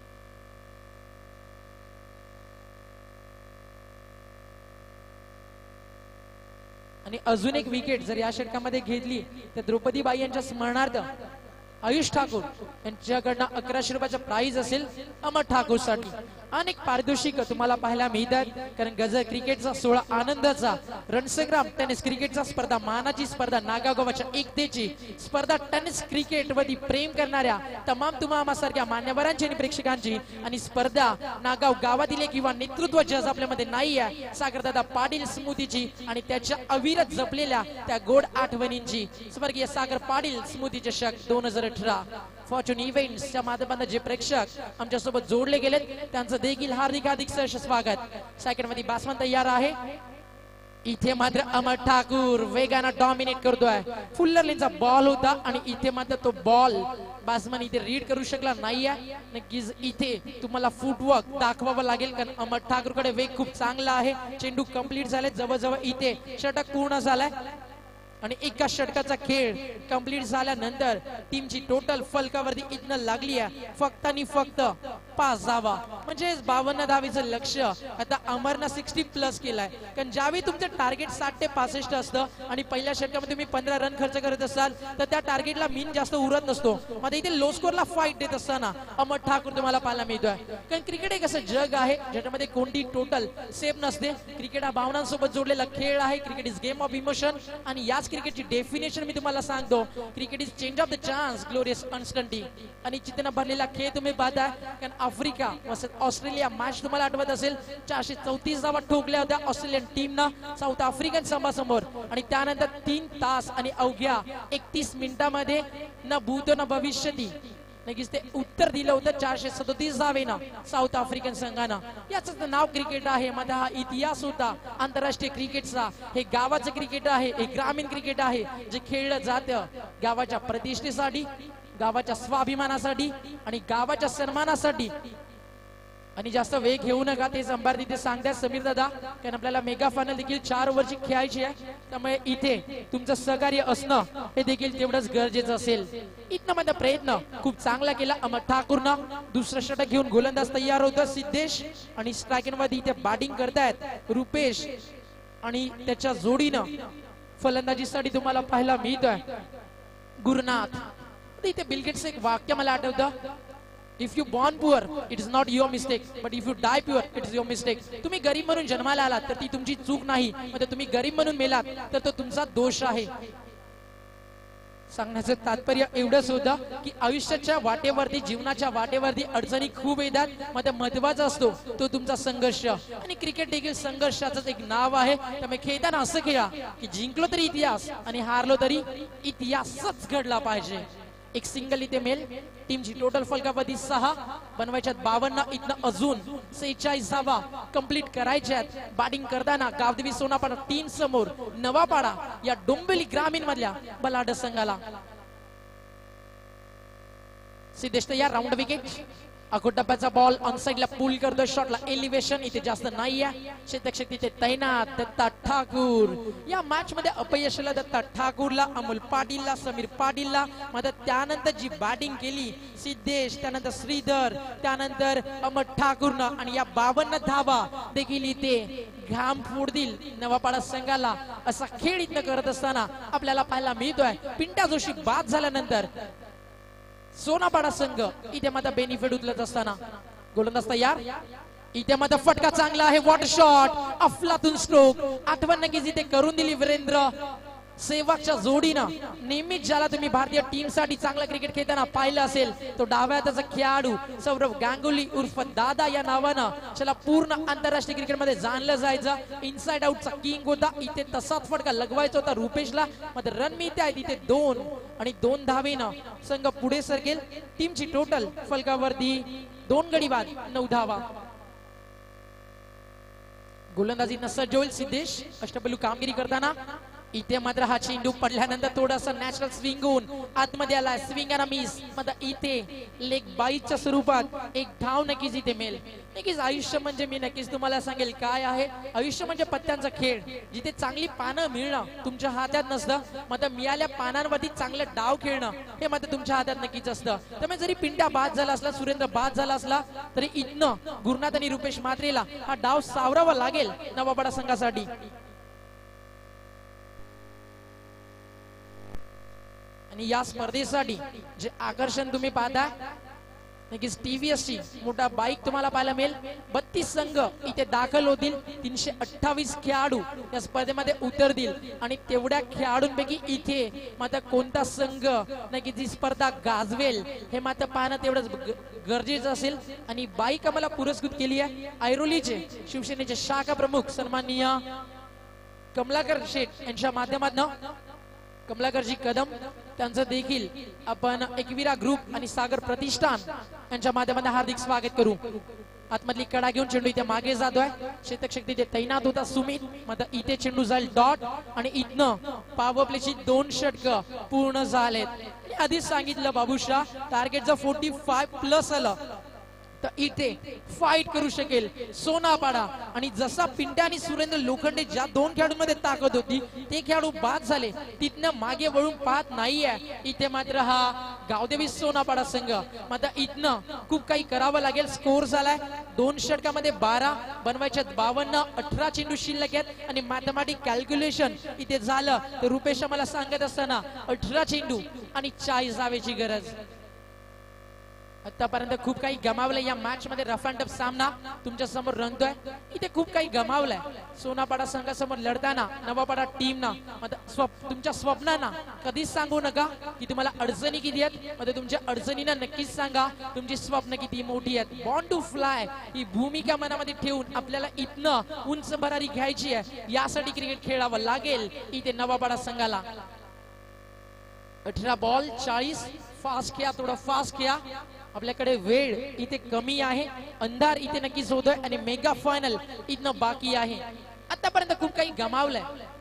आणि अजून एक विकेट जर या षटकामध्ये घेतली तर द्रौपदी बाई यांच्या स्मरणार्थ आयुष ठाकूर यांच्याकडनं अकराशे रुपयाचा प्राइज असेल अमर ठाकूर साठी. अनेक पारितोषिक तुम्हाला पाहायला मिळतात, कारण गजर क्रिकेटचा सोहळा आनंदाचा, रणसंग्राम टेनिस क्रिकेटचा स्पर्धा, मानाची स्पर्धा, नागाव गावाच्या एकतेची स्पर्धा, टेनिस क्रिकेट वरती प्रेम करणाऱ्या तमाम तुम्हासारख्या मान्यवरांची आणि प्रेक्षकांची आणि स्पर्धा नागाव गावातील किंवा नेतृत्व जज आपल्यामध्ये नाही आहे सागरदादा पाटील स्मृतीची आणि त्याच्या अविरत जपलेल्या त्या गोड आठवणींची. स्वर्गीय सागर पाटील स्मृती चषक दोन हजार अठरा फॉर्च्यून इव्हेंट्सच्या माध्यमातून जे प्रेक्षक आमच्या सोबत जोडले गेलेत त्यांचं देखील हार्दिक हार्दिक सहर्ष स्वागत. सेकंड मध्ये बॅट्समन तयार आहे. इथे मात्र अमर ठाकूर वेगानं डॉमिनेट करतोय. फुल्लर लेनचा बॉल होता आणि इथे मात्र तो बॉल बॅट्समन इथे रीड करू शकला नाहीये. नक्कीच इथे तुम्हाला फुटवर्क दाखवावं लागेल, कारण अमर ठाकूरकडे वेग खूप चांगला आहे. चेंडू कंप्लीट झाले, जवळजवळ इथे षटक पूर्ण झालाय आणि एका षटकाचा खेळ कंप्लीट झाल्यानंतर टीमची टोटल फलकावरती इथनं लागली आहे फक्त आणि फक्त पाच धावा. म्हणजे बावन्न धावेचं लक्ष आता अमरनं सिक्स्टी प्लस केलाय, कारण ज्यावेळी तुमचं टार्गेट साठ ते पासष्ट असतं आणि पहिल्या षटकामध्ये तुम्ही पंधरा रन खर्च करत असाल तर त्या टार्गेटला मीन जास्त उरत नसतो. मध्ये इथे लो स्कोरला फाईट देत असताना अमर ठाकूर तुम्हाला पाहायला मिळतोय, कारण क्रिकेट एक असं जग आहे ज्याच्यामध्ये कोणती टोटल सेफ नसते. क्रिकेट हा भावनांसोबत जोडलेला खेळ आहे. Cricket is game of emotion आणि याच क्रिकेटची डेफिनेशन मी तुम्हाला सांगतो, cricket is change of the chance glorious uncertainty. आणि चित्तानं भरलेला खेळ तुम्ही पाहताय, कारण आफ्रिका वर्सेस ऑस्ट्रेलिया मॅच तुम्हाला आठवत असेल चारशे चौतीस धावा ठोकल्या होत्या ऑस्ट्रेलियन टीमनं साऊथ आफ्रिकन संघासमोर आणि त्यानंतर तीन तास आणि अवघ्या एकतीस मिनिटांमध्ये न भूत न भविष्यती नक्कीच ते उत्तर दिलं होतं चारशे सदोतीस धावेनं साऊथ आफ्रिकन संघानं. याच नाव क्रिकेट आहे. मध्ये हा इतिहास होता आंतरराष्ट्रीय क्रिकेटचा. हे गावाचं क्रिकेट आहे, हे ग्रामीण क्रिकेट आहे जे खेळलं जातं गावाच्या प्रतिष्ठेसाठी, गावाच्या स्वाभिमानासाठी आणि गावाच्या सन्मानासाठी. आणि जास्त वेग घेऊ नका ते संभार तिथे सांगतात समीर दादा, कारण आपल्याला मेगा फायनल देखील चार ओव्हरची खेळायची आहे. त्यामुळे इथे तुमचं सहकार्य असणं हे देखील तेवढंच गरजेचं असेल. इथनं माझा प्रयत्न खूप चांगला केला अमर ठाकूरनं. दुसरं षटक घेऊन गोलंदाज तयार होतं सिद्धेश आणि स्ट्रायकिंग मध्ये इथे बॅटिंग करतायत रुपेश आणि त्याच्या जोडीनं फलंदाजीसाठी तुम्हाला पाहायला मिळतोय गुरुनाथ. इथे बिलगेटचं एक वाक्य मला आठवतं, if you born poor it is not your mistake but if you die pure it is your mistake. तुम्ही गरीब म्हणून जन्माला आलात तर ती तुमची चूक नाही, म्हणजे तुम्ही गरीब म्हणून मेलात तर तो तुमचा दोष आहे. सांगण्याचं तात्पर्य एवढंच होतं की आयुष्याच्या वाटेवरती जीवनाच्या वाटेवरती अडचणी खूप येतात, मात्र महत्वाचा असतो तो तुमचा संघर्ष. आणि क्रिकेट देखील संघर्षाचंच एक नाव आहे. त्यामुळे खेळताना असं खेळा की जिंकलो तरी इतिहास आणि हारलो तरी इतिहासच घडला पाहिजे. एक सिंगल इथे मेल. टीमची टोटल फलकावधी सहा बनवायच्यात बावन्न, इथनं अजून सेहेचाळीस धावा कंप्लीट करायच्यात. बॅटिंग करताना गावदेवी सोनापाडा टीम समोर नवापाडा या डोंबिवली ग्रामीण मधल्या बलाढ्य संघाला. सिद्धेश तयार. राऊंड विकेट अकोट टप्प्याचा बॉल ऑन साइडला पुल करतोय शॉटला एलिव्हेशन इथे जास्त नाहीये क्षेत्रक्षक तिथे तैनात दत्ता ठाकूर या मॅच मध्ये अपयशाला दत्ता ठाकूरला अमोल पाटीलला समीर पाटीलला मात्र त्यानंतर जी बॅटिंग केली सिद्धेश त्यानंतर श्रीधर त्यानंतर अमर ठाकूरनं आणि या बावन्न धावा देखील इथे घाम फोडतील नवापाडा संघाला असा खेळ इथं करत असताना आपल्याला पाहायला मिळतोय पिंट्या जोशी बाद झाल्यानंतर सोनापाडा संघ इथे मात्र बेनिफिट उचलत असताना गोलंदाज तयार इथे मात्र फटका चांगला आहे वॉटर शॉट अफलातून स्ट्रोक आठवण नक्कीच इथे करून दिली वीरेंद्र सेवागच्या जोडीनं नेहमीच ज्याला तुम्ही भारतीय टीम साठी चांगला क्रिकेट खेळताना पाहिलं असेल तो डाव्या हाताचा खेळाडू सौरभ गांगुली उर्फ दादा या नावानं त्याला पूर्ण आंतरराष्ट्रीय क्रिकेटमध्ये जाणलं जायचं इनसाइड आउटचा किंग होता इथे तसाच फटका लगवायचा होता रुपेशला मात्र रन मिळते आहेत इथे दोन आणि दोन धावेनं संघ पुढे सरकेल टीमची टोटल फलकावरती दोन गडी बाद नऊ धावा गोलंदाजीनं सज्ज होईल सिद्धेश अष्टपैलू कामगिरी करताना इथे मात्र हा चेंडू पडल्यानंतर थोडासा नॅचरल स्विंग होऊन आतमध्ये आला स्विंग आणि मिस मात्र इथे लेग बाईटच्या स्वरूपात एक धाव नक्कीच इथे मिळेल नक्कीच आयुष्य म्हणजे मी नक्कीच तुम्हाला सांगेल काय आहे आयुष्य म्हणजे पत्त्यांचा खेळ जिथे चांगली पानं मिळणं तुमच्या हातात नसतं मात्र मिळाल्या पानांवरती चांगलं डाव खेळणं हे मात्र तुमच्या हातात नक्कीच असतं त्यामुळे जरी पिंट्या बाद झाला असला सुरेंद्र बाद झाला असला तरी इथनं गुरुनाथ आणि रुपेश म्हात्रेला हा डाव सावरावा लागेल नवापाडा संघासाठी आणि या स्पर्धेसाठी जे आकर्षण तुम्ही पाहता नक्कीच टीव्हीएस ची मोठा बाईक तुम्हाला पाहायला मिळेल बत्तीस संघ इथे दाखल होतील तीनशे अठ्ठावीस खेळाडू या स्पर्धेमध्ये उतरतील आणि तेवढ्या खेळाडूंपैकी इथे मात्र कोणता संघ नक्कीच ही स्पर्धा गाजवेल हे मात्र पाहणं तेवढंच गरजेचं असेल आणि बाईक आम्हाला पुरस्कृत केली आहे ऐरोलीचे शिवसेनेचे शाखा प्रमुख सन्माननीय कमलाकर शेठ यांच्या माध्यमातून कमलाकरजी कदम त्यांचं देखील आपण एकविरा ग्रुप आणि सागर प्रतिष्ठान यांच्या माध्यमातून हार्दिक स्वागत करू आतमधली कडा घेऊन चेंडू इथे मागे जातोय क्षेत्रक्षक तिथे तैनात होता सुमित मात्र इथे चेंडू जाईल डॉट आणि इथनं पॉवर प्लेची दोन षटक पूर्ण झालेत आधीच सांगितलं बाबूशा टार्गेट जर फोर्टी फाय प्लस आलं तर इथे फाईट करू शकेल सोनापाडा आणि जसा पिंट्या आणि सुरेंद्र लोखंडे ज्या दोन खेळाडूंमध्ये ताकद होती ते खेळाडू बाद झाले तिथनं मागे वळून पाहत नाहीये इथे मात्र हा गावदेवी सोनापाडा संघ मात्र इथनं खूप काही करावं लागेल स्कोर झालाय दोन षटकामध्ये बारा बनवायच्या बावन्न अठरा चेंडू शिल्लक आहेत आणि मॅथमॅटिक कॅल्क्युलेशन इथे झालं तर रुपेश मला सांगत असताना अठरा चेंडू आणि चाळीस धावेची गरज आतापर्यंत खूप काही गमावलंय या मॅच मध्ये रफ अँड टफ सामना तुमच्या समोर रंगतोय इथे खूप काही गमावलंय सोनापाडा संघासमोर लढताना नवापाडा टीम ना तुमच्या स्वप्नांना कधीच सांगू नका की तुम्हाला अडचणी किती आहेत मध्ये तुमच्या अडचणींना नक्कीच सांगा तुमची स्वप्न किती मोठी आहेत बॉर्न टू फ्लाय ही भूमिका मनामध्ये ठेवून आपल्याला इथनं उंच भरारी घ्यायची आहे यासाठी क्रिकेट खेळावं लागेल इथे नवापाडा संघाला अठरा बॉल चाळीस फास्ट खेळा थोडं फास्ट खेळा आपल्याकडे वेळ इथे कमी आहे अंधार इथे नक्कीच होतोय आणि मेगा फायनल इथनं बाकी आहे आतापर्यंत खूप काही गमावलंय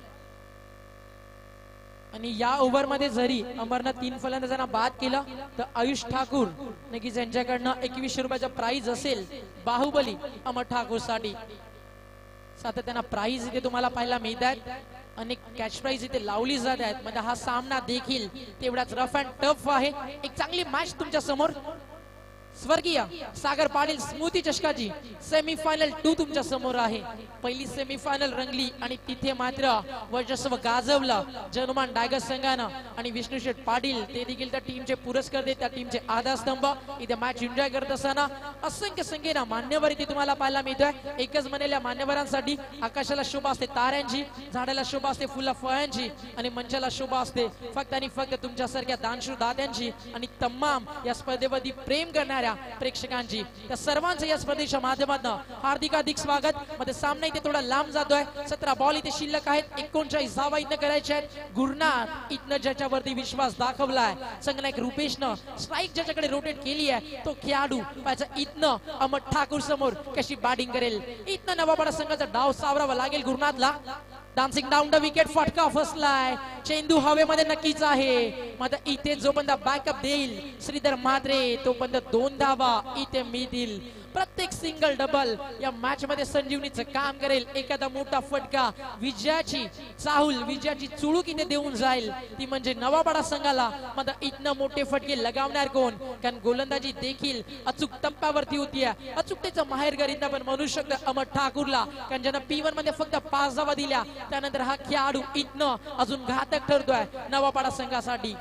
आणि या ओव्हर मध्ये जरी अमरनं तीन फलंदाजांना बाद केलं तर आयुष ठाकूर नक्कीच यांच्याकडनं एकवीसशे रुपयाचा प्राइज असेल बाहुबली अमर ठाकूर साठी सातत्यानं प्राइज इथे तुम्हाला पाहायला मिळत आहेत अनेक कॅच प्राइज इथे लावली जात आहेत म्हणजे हा सामना देखील तेवढाच रफ अँड टफ आहे एक चांगली मॅच तुमच्या समोर स्वर्गीय सागर पाटील स्मृती चषकाची सेमीफायनल टू तुमच्या समोर आहे पहिली सेमीफायनल रंगली आणि तिथे मात्र वर्चस्व गाजवलं जनुमान डायगर संघानं आणि विष्णू शेठ पाटील ते देखील त्या टीमचे पुरस्कार देत त्या टीमचे आधारस्तंभ इथे मॅच एन्जॉय करत असताना असंख्य संख्येनं मान्यवर इथे तुम्हाला पाहायला मिळतोय एकच म्हणलेल्या मान्यवरांसाठी आकाशाला शोभा असते ताऱ्यांची झाडाला शोभा असते फुला फळांची आणि मंचाला शोभा असते फक्त आणि फक्त तुमच्यासारख्या दानशूर दात्यांची आणि तमाम या स्पर्धेवरती प्रेम करणाऱ्या प्रेक्षकांची त्या सर्वांचं या स्पर्धेच्या माध्यमातून हार्दिक हार्दिक स्वागत मध्ये सामना इथे थोडा लांब जातोय सतरा बॉल इथे शिल्लक आहेत एकोणचाळीस धावा इथं करायच्या आहेत गुरुनाथ इथनं ज्याच्यावरती विश्वास दाखवलाय संघनायक रुपेशनं स्ट्राईक ज्याच्याकडे रोटेट केली आहे तो खेळाडू पाहिजे इथनं अमर ठाकूर समोर कशी बॅटिंग करेल इथनं नवापाडा संघाचा डाव सावरावा लागेल गुरुनाथला डान्सिंग डाऊन द विकेट, फटका फसलाय, चेंडू हवेमध्ये नक्कीच आहे. मात्र इथे जो बंदा बॅकअप देईल श्रीधर म्हात्रे, तो बंदा दोन धावा इथे मिळतील. प्रत्येक सिंगल डबल या मॅच मध्ये संजीवनीचं काम करेल. एखादा मोठा फटका विजयाची चाहूल, विजयाची चुळूक इथे देऊन जाईल, ती म्हणजे नवापाडा संघाला. मात्र इथनं मोठे फटके लगावणार कोण, कारण गोलंदाजी देखील अचूक टप्प्यावरती होतीये. अचूकतेचं माहेरघर इथं पण म्हणू शकतो अमर ठाकूरला, कारण ज्यानं पी वन मध्ये फक्त पाच धावा दिल्या. त्यानंतर हा खेळाडू इथनं अजून घातक ठरतोय नवापाडा संघासाठी.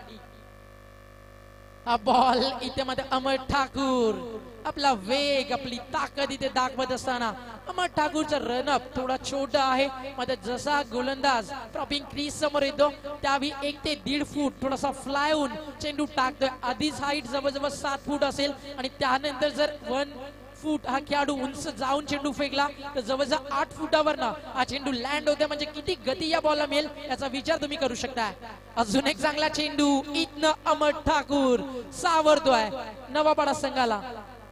हा बॉल इथे मध्ये अमर ठाकूर आपला वेग, आपली ताकद इथे दाखवत असताना अमर ठाकूरचा रनअप थोडा छोटा आहे. मात्र जसा गोलंदाज प्रॉपिंग क्रीज समोर येतो त्यावेळी एक ते दीड फूट थोडासा फ्लाय होऊन चेंडू टाकतोय. आधीच हाईट जवळजवळ सात फूट असेल आणि त्यानंतर जर वन फूट हा खेळाडू उंच जाऊन चेंडू फेकला तर जवळजवळ आठ फुटावर ना हा चेंडू लँड होते. म्हणजे किती गती या बॉलला मिळेल याचा विचार तुम्ही करू शकता. अजून एक चांगला चेंडू इथनं अमर ठाकूर सावरतोय नवापाडा संघाला.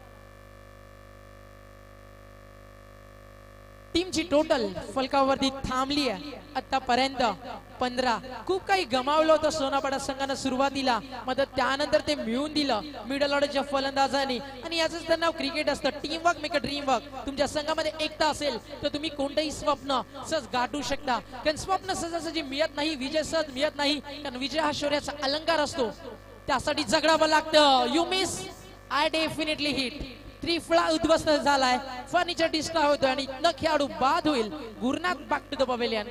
टीमची टोटल फलकावरती थांबली आहे आतापर्यंत पंधरा. खूप काही गमावलं होतं सोनापाडा संघानं सुरुवातीला, मात्र त्यानंतर ते मिळून दिलं मिडल ऑर्डरच्या फलंदाजांनी. आणि याच तर नाव क्रिकेट असतं, team work make a dream work. तुमच्या संघामध्ये एकता असेल तर तुम्ही कोणतंही स्वप्न सहज गाठू शकता. कारण स्वप्न सहजासहजी मिळत नाही, विजय सहज मिळत नाही, कारण विजय हा शौर्याचा अलंकार असतो. त्यासाठी जगडावं लागतं. You miss, I definitely hit. त्रिफळा उद्ध्वस्त झालाय, फर्निचर डिस्ट्रॉय होतोय आणि न खेळाडू बाद होईल. Gurunath back to the pavilion.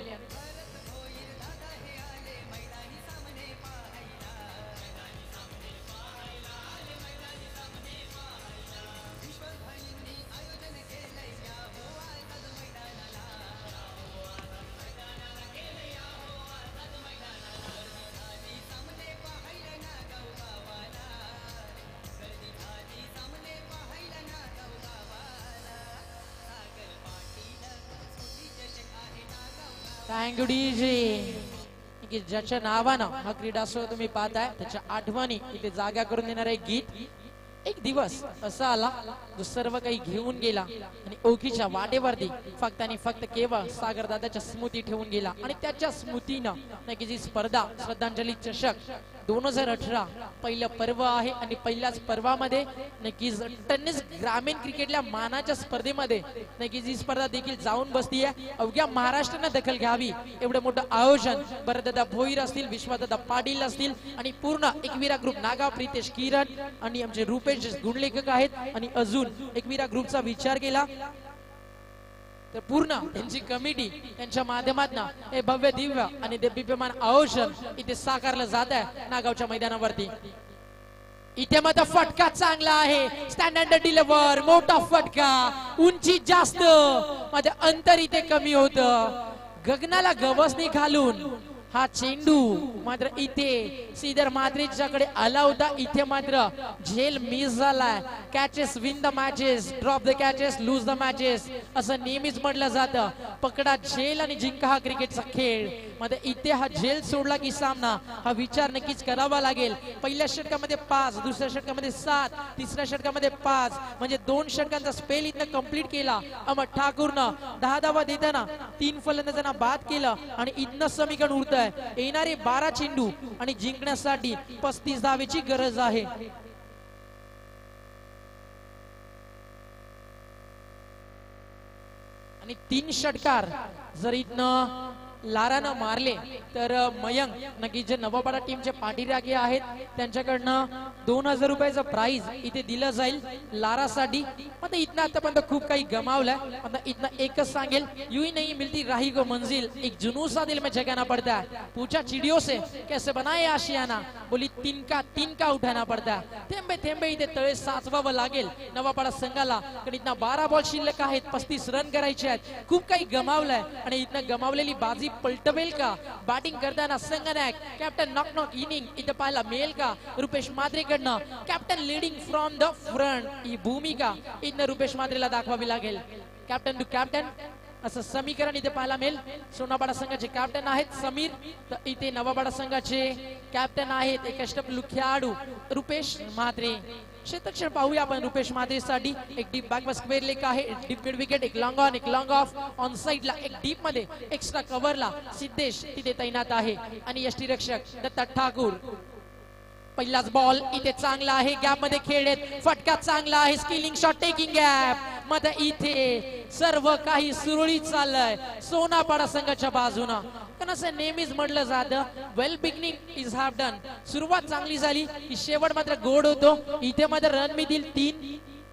की ज्याच्या नावानं हा क्रीडासोह तुम्ही पाहताय त्याच्या आठवणी इथे जागा करून देणारे गीत. एक दिवस असा आला जो सर्व काही घेऊन गेला आणि ओळखीच्या वाटेवरती फक्त आणि फक्त केवळ सागर दादाच्या स्मृती ठेवून गेला. आणि त्याच्या स्मृतीनं नक्कीच ही स्पर्धा श्रद्धांजली चषक दोन हजार अठरा पहिलं पर्व आहे. आणि पहिल्याच पर्वामध्ये नक्कीच टेनिस ग्रामीण क्रिकेटल्या मानाच्या स्पर्धेमध्ये नक्कीच ही स्पर्धा देखील जाऊन बसती आहे. अवघ्या महाराष्ट्रानं दखल घ्यावी एवढं मोठं आयोजन भरतदादा भोईर असतील, विश्वदादा पाटील असतील आणि पूर्ण एकविरा ग्रुप नागाव, प्रितेश किरण आणि आमचे रुपेश गुणलेखक आहेत. आणि अजून एकविरा ग्रुपचा विचार केला तर पूर्ण त्यांची कमिटी त्यांच्या माध्यमातून हे भव्य दिव्य आणि दिव्यमान आयोजन इथे साकारलं जात आहे नागावच्या मैदानावरती. इथे मात्र फटका चांगला आहे, स्टँडर्ड डिलिव्हर, मोठा फटका, उंची जास्त, माझे अंतर इथे कमी होतं. गगनाला गवसणी घालून हा चेंडू मात्र इथे श्रीधर म्हात्रेच्याकडे आला होता. इथे मात्र झेल मिस झालाय. Catches win the matches, drop the catches lose the matches असं नेहमीच म्हटलं जातं. पकडा झेल आणि जिंका हा क्रिकेटचा खेळ. मात्र इथे हा झेल सोडला की सामना हा विचार नक्कीच करावा लागेल. पहिल्या षटकामध्ये पाच, दुसऱ्या षटकामध्ये सात, तिसऱ्या षटकामध्ये पाच, म्हणजे दोन षटकांचा स्पेल इथं कंप्लीट केला अमर ठाकूरनं. दहा धावा देताना तीन फलंदाजांना बाद केलं आणि इथनं समीकरण उरतं. येणारे बारा चेंडू आणि जिंकण्यासाठी पस्तीस धावेची गरज आहे. आणि तीन षटकार जर इथनं लारानं मारले तर मयंक नक्की जे नवापाडा टीमचे पाठीराखे आहेत त्यांच्याकडनं दोन हजार रुपयाचं प्राइज इथे दिलं जाईल लारासाठी. पण इथनं आतापर्यंत खूप काही गमावलंय. आता इथनं एकच सांगेल, यू ही नहीं मिलती राही को मंजिल, एक जुनूसा दिल में जगाना पड़ता है. पूछा चिड़ियों से कैसे बनाए आशियाना, बोली तीन का तीन का उठाना पड़ता है. थेंबे थेंबे इथे तळे साचवावं लागेल नवापाडा संघाला. कारण इथनं बारा बॉल शिल्लक आहेत, पस्तीस रन करायचे आहेत. खूप काही गमावलंय आणि इथनं गमावलेली बाजी पलटवेल का. बॅटिंग करताना संगनायक कॅप्टन नॉक नॉक इनिंग इथं पाहायला मिळेल का. रुपेश म्हात्रेकडनं captain leading from the front ही भूमिका इथनं रुपेश म्हात्रेला दाखवावी लागेल. कॅप्टन टू कॅप्टन असं समीकरण इथे पाहायला मिळेल. सोनापाडा संघाचे कॅप्टन आहेत समीर, तर इथे नवापाडा संघाचे कॅप्टन आहेत एक अष्टपैलू खेळाडू रुपेश म्हात्रे. क्षेत्रक्षण पाहूया आपण रुपेश म्हात्रे साठी. एक डीप बॅक स्क्वेअर लेग आहे, डीप मिड विकेट, एक लॉंग ऑन, एक लॉंग ऑफ. ऑन साइडला एक डीप मध्ये एक्स्ट्रा कव्हरला सिद्धेश तिथे तैनात आहे आणि यष्टीरक्षक दत्ता ठाकूर. पहिलाच बॉल इथे चांगला आहे, गॅप मध्ये खेळत, फटका चांगला आहे, स्किलिंग शॉट, टेकिंग गॅप मध्ये इथे सर्व काही सुरळीत चाललंय सोनापाडा संघाच्या बाजूनं. कारण असं नेहमीच म्हटलं जातं well beginning is half done. सुरुवात चांगली झाली की शेवट मात्र गोड होतो. इथे मात्र रन मिळतील तीन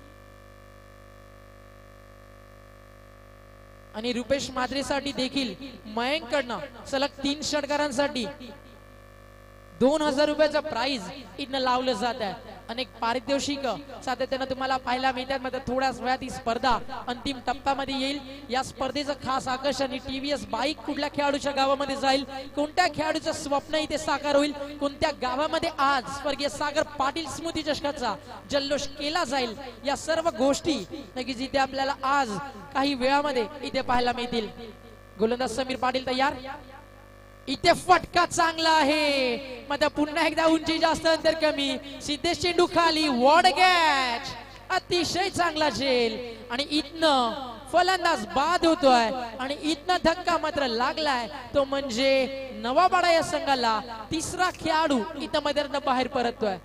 आणि रुपेश म्हात्रेसाठी देखील मयंक कडनं सलग तीन षटकारांसाठी दोन हजार रुपयाचं प्राइज इथनं लावलं जात आहे. अनेक पारितोषिक सातत्यानं तुम्हाला पाहायला मिळतात. मात्र थोड्याच वेळात ही स्पर्धा अंतिम टप्प्यामध्ये येईल. या स्पर्धेचं खास आकर्षण टीव्हीएस बाईक कुठल्या खेळाडूच्या गावामध्ये जाईल, कोणत्या खेळाडूचं स्वप्न इथे साकार होईल, कोणत्या गावामध्ये आज स्वर्गीय सागर पाटील स्मृती चषकाचा जल्लोष केला जाईल, या सर्व गोष्टी नक्कीच इथे आपल्याला आज काही वेळामध्ये इथे पाहायला मिळतील. गोलंदाज समीर पाटील तयार. इथे फटका चांगला आहे, मात्र पुन्हा एकदा उंची जास्त अंतर कमी. सिद्धेश चेंडू खाली, वॉड कॅच, अतिशय चांगला झेल आणि इथनं फलंदाज बाद होतोय आणि इथनं धक्का मात्र लागलाय तो म्हणजे नवापाडा या संघाला तिसरा खेळाडू इथं मैदानात बाहेर परततोय.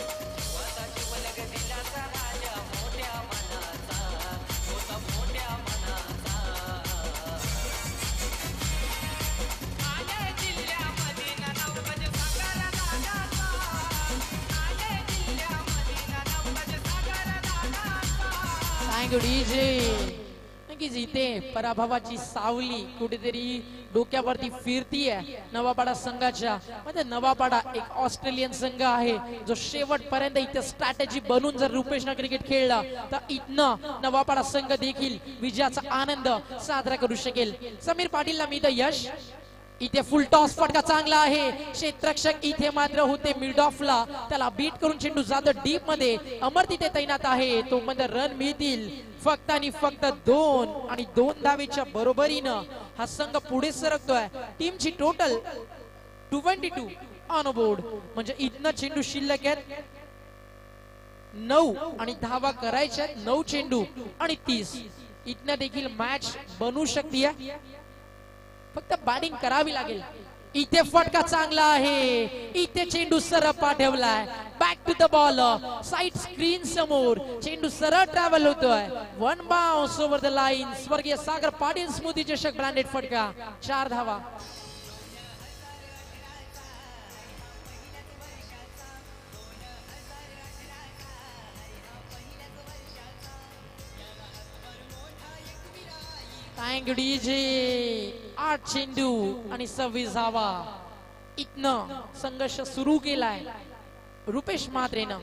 नक्कीच इथे पराभवाची सावली कुठेतरी डोक्यावरती फिरतीये नवापाडा संघाच्या. म्हणजे नवापाडा एक ऑस्ट्रेलियन संघ आहे जो शेवटपर्यंत इथे स्ट्रॅटेजी बनून जर रुपेशनं क्रिकेट खेळला तर इथनं नवापाडा संघ देखील विजयाचा आनंद साजरा करू शकेल. समीर पाटीलला मी तर यश. इथे फुल टॉस, फटका चांगला आहे, क्षेत्ररक्षक इथे मात्र होते मिड ऑफला, त्याला बीट करून चेंडू जातो डीप मध्ये. अमर तिथे तैनात आहे, तो मध्ये रन मिळतील फक्त आणि फक्त दोन आणि दोन धावेच्या बरोबरीनं हा संघ पुढे सरकतोय. टीमची total twenty two on board, म्हणजे इथनं चेंडू शिल्लक आहेत नऊ आणि धावा करायच्या नऊ चेंडू आणि तीस. इथनं देखील मॅच बनू शकते, फक्त बॅटिंग करावी लागेल. इथे फटका चांगला आहे, इथे चेंडू सरळ पाठवलाय, back to the ball, side screen समोर चेंडू सरळ ट्रॅव्हल होतोय. One bounce over the line. स्वर्गीय सागर पाटील स्मृती चषक ब्रँडेड फटका, चार धावा. Thank you DJ. आठ चेंडू आणि सव्वीस धावा. इथनं संघर्ष सुरू केलाय रुपेश म्हात्रेनं.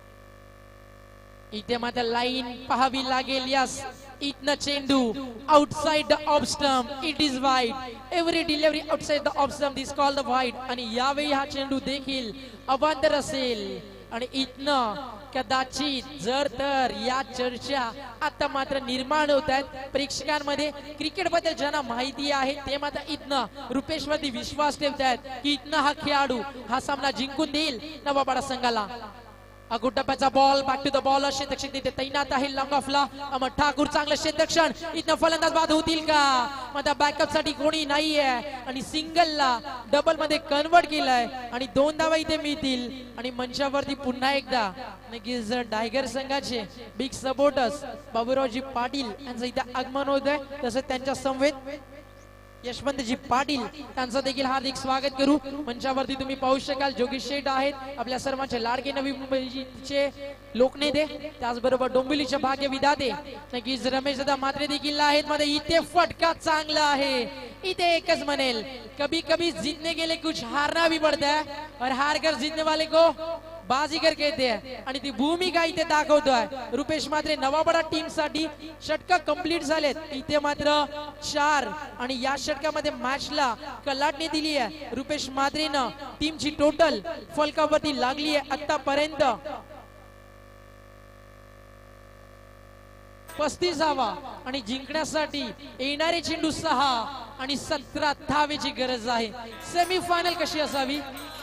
इथे मात्र लाईन पाहावी लागेल. यस, इथनं चेंडू outside the off stump, it is wide. Every delivery outside the off stump is called the wide. आणि यावेळी हा चेंडू देखील अवांतर असेल आणि इथनं कदाचित जर तर या चर्चा आता मात्र निर्माण होत आहेत प्रेक्षकांमध्ये. क्रिकेट बद्दल ज्यांना माहिती आहे ते मात्र इथनं रुपेश वरती विश्वास ठेवतात की इथनं हा खेळाडू हा सामना जिंकून देईल नवापाडा संघाला. अगोदर टप्प्याचा ball, back to the ball, क्षेत्ररक्षक तिथे तैनात आहे लॉंग ऑफला. अमर ठाकूर चांगलं क्षेत्ररक्षण, इथनं फलंदाज बाद होतील का? माझा बॅकअप साठी कोणी नाहीये आणि सिंगलला डबल मध्ये कन्वर्ट केलाय आणि दोन धावा इथे मिळतील. आणि मंचावरती पुन्हा एकदा नक्कीच टायगर संघाचे बिग सपोर्टर्स बाबूरावजी पाटील यांचं इथे आगमन होत आहे. तसंच त्यांच्या समवेत यशवंतजी पाटील त्यांचं देखील हार्दिक स्वागत करू. मंचावरती तुम्ही पाहू शकाल जोगेश शेठ आहेत, आपल्या सर्वांचे लाडके नवी मुंबईचे लोकनेते, त्याचबरोबर डोंबिवलीचे भाग्य विधाते नक्कीच रमेश दादा म्हात्रे देखील आहेत. मध्ये इथे फटका चांगला आहे. इथे एकच म्हणेल, कभी कभी जीतने के लिए कुछ हारना भी पड़ता है और हार कर जीतने वाले को बाजीगर कहते हैं. आणि ती भूमिका इथे दाखवतोय रुपेश म्हात्रे. नवापाडा टीम साठी षटक कंप्लीट झालेत इथे मात्र चार आणि या षटकामध्ये मॅचला कलाटणी दिली आहे रुपेश म्हात्रेनं. टीमची टोटल फलकावरती लागली आहे आतापर्यंत पस्तीसावा आणि जिंकण्यासाठी येणारे चेंडू सहा आणि सतरा धावेची गरज आहे. सेमीफायनल कशी असावी?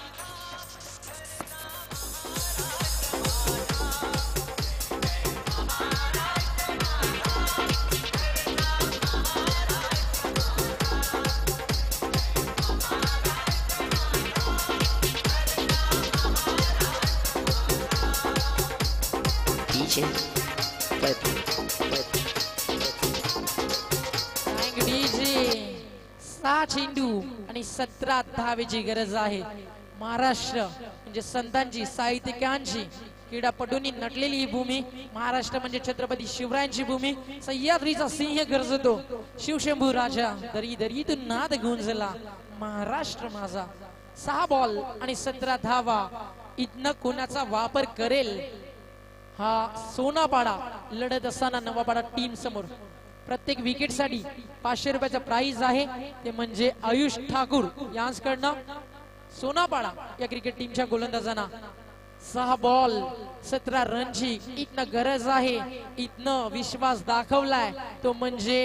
सहा चेंडू आणि सतरा धावेची गरज आहे. महाराष्ट्र म्हणजे संतांची, साहित्यिकांची, क्रीडापटूंनी नटलेली ही भूमी. महाराष्ट्र म्हणजे छत्रपती शिवरायांची भूमी. सह्याद्रीचा सिंह गरजतो, शिवशंभू राजा दरी दरीतून नाद गुंजला, महाराष्ट्र माझा. सहा बॉल आणि सतरा धावा. इथनं कोणाचा वापर करेल हा सोनापाडा लढत असताना नवापाडा टीम समोर. प्रत्येक विकेट साठी पाचशे रुपयाचा प्राइज आहे, ते म्हणजे आयुष ठाकूर यांच्याकडनं सोनापाडा या क्रिकेट टीमच्या गोलंदाजांना. सहा बॉल सतरा रनची इथनं गरज आहे. इथनं विश्वास दाखवलाय तो म्हणजे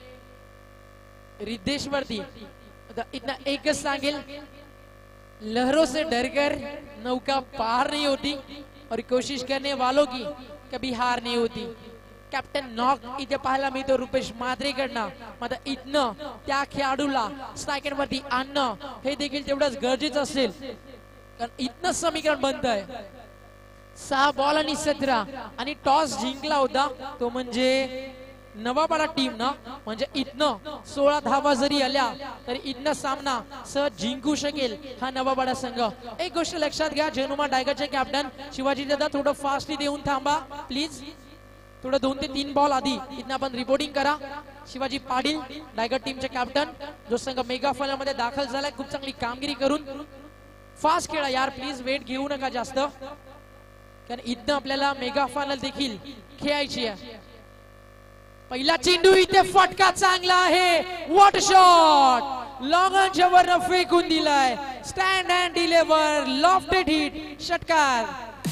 रिद्धेश्वरती. इथनं एकच सांगेल, लहरों से डरकर नौका पार नहीं होती और कोशिश करने वालों की कभी हार नहीं होती. कॅप्टन नॉक इथे पाहायला मिळतो रुपेश म्हात्रेकडनं. मात्र इथनं त्या खेळाडूला स्ट्रायकर वरती आणणं हे देखील तेवढंच गरजेचं असेल, कारण इथनं समीकरण बनत आहे. सहा बॉल आणि सतरा आणि टॉस जिंकला होता तो म्हणजे नवापाडा टीम ना. म्हणजे इथनं सोळा धावा जरी आल्या तरी इथनं सामना सहज जिंकू शकेल हा नवापाडा संघ. एक गोष्ट लक्षात घ्या, जनुमा टायगरचे कॅप्टन शिवाजी दादा थोडं फास्टली देऊन थांबा प्लीज. थोडं दोन ते तीन बॉल आधी इथनं आपण रिपोर्टिंग करा. शिवाजी पाटील टायगर टीमचे कॅप्टन, जो संघ मेगा फायनल मध्ये दाखल झालाय, खूप चांगली कामगिरी करून फास्ट खेळा यार प्लीज. वेट घेऊ नका जास्त, कारण इथनं आपल्याला मेगा फायनल देखील खेळायची आहे. पहिला चेंडू इथे फटका चांगला आहे. वॉट शॉट, लॉंगच्या वर फेकून दिलाय. Stand and deliver, lofted hit, षटकार.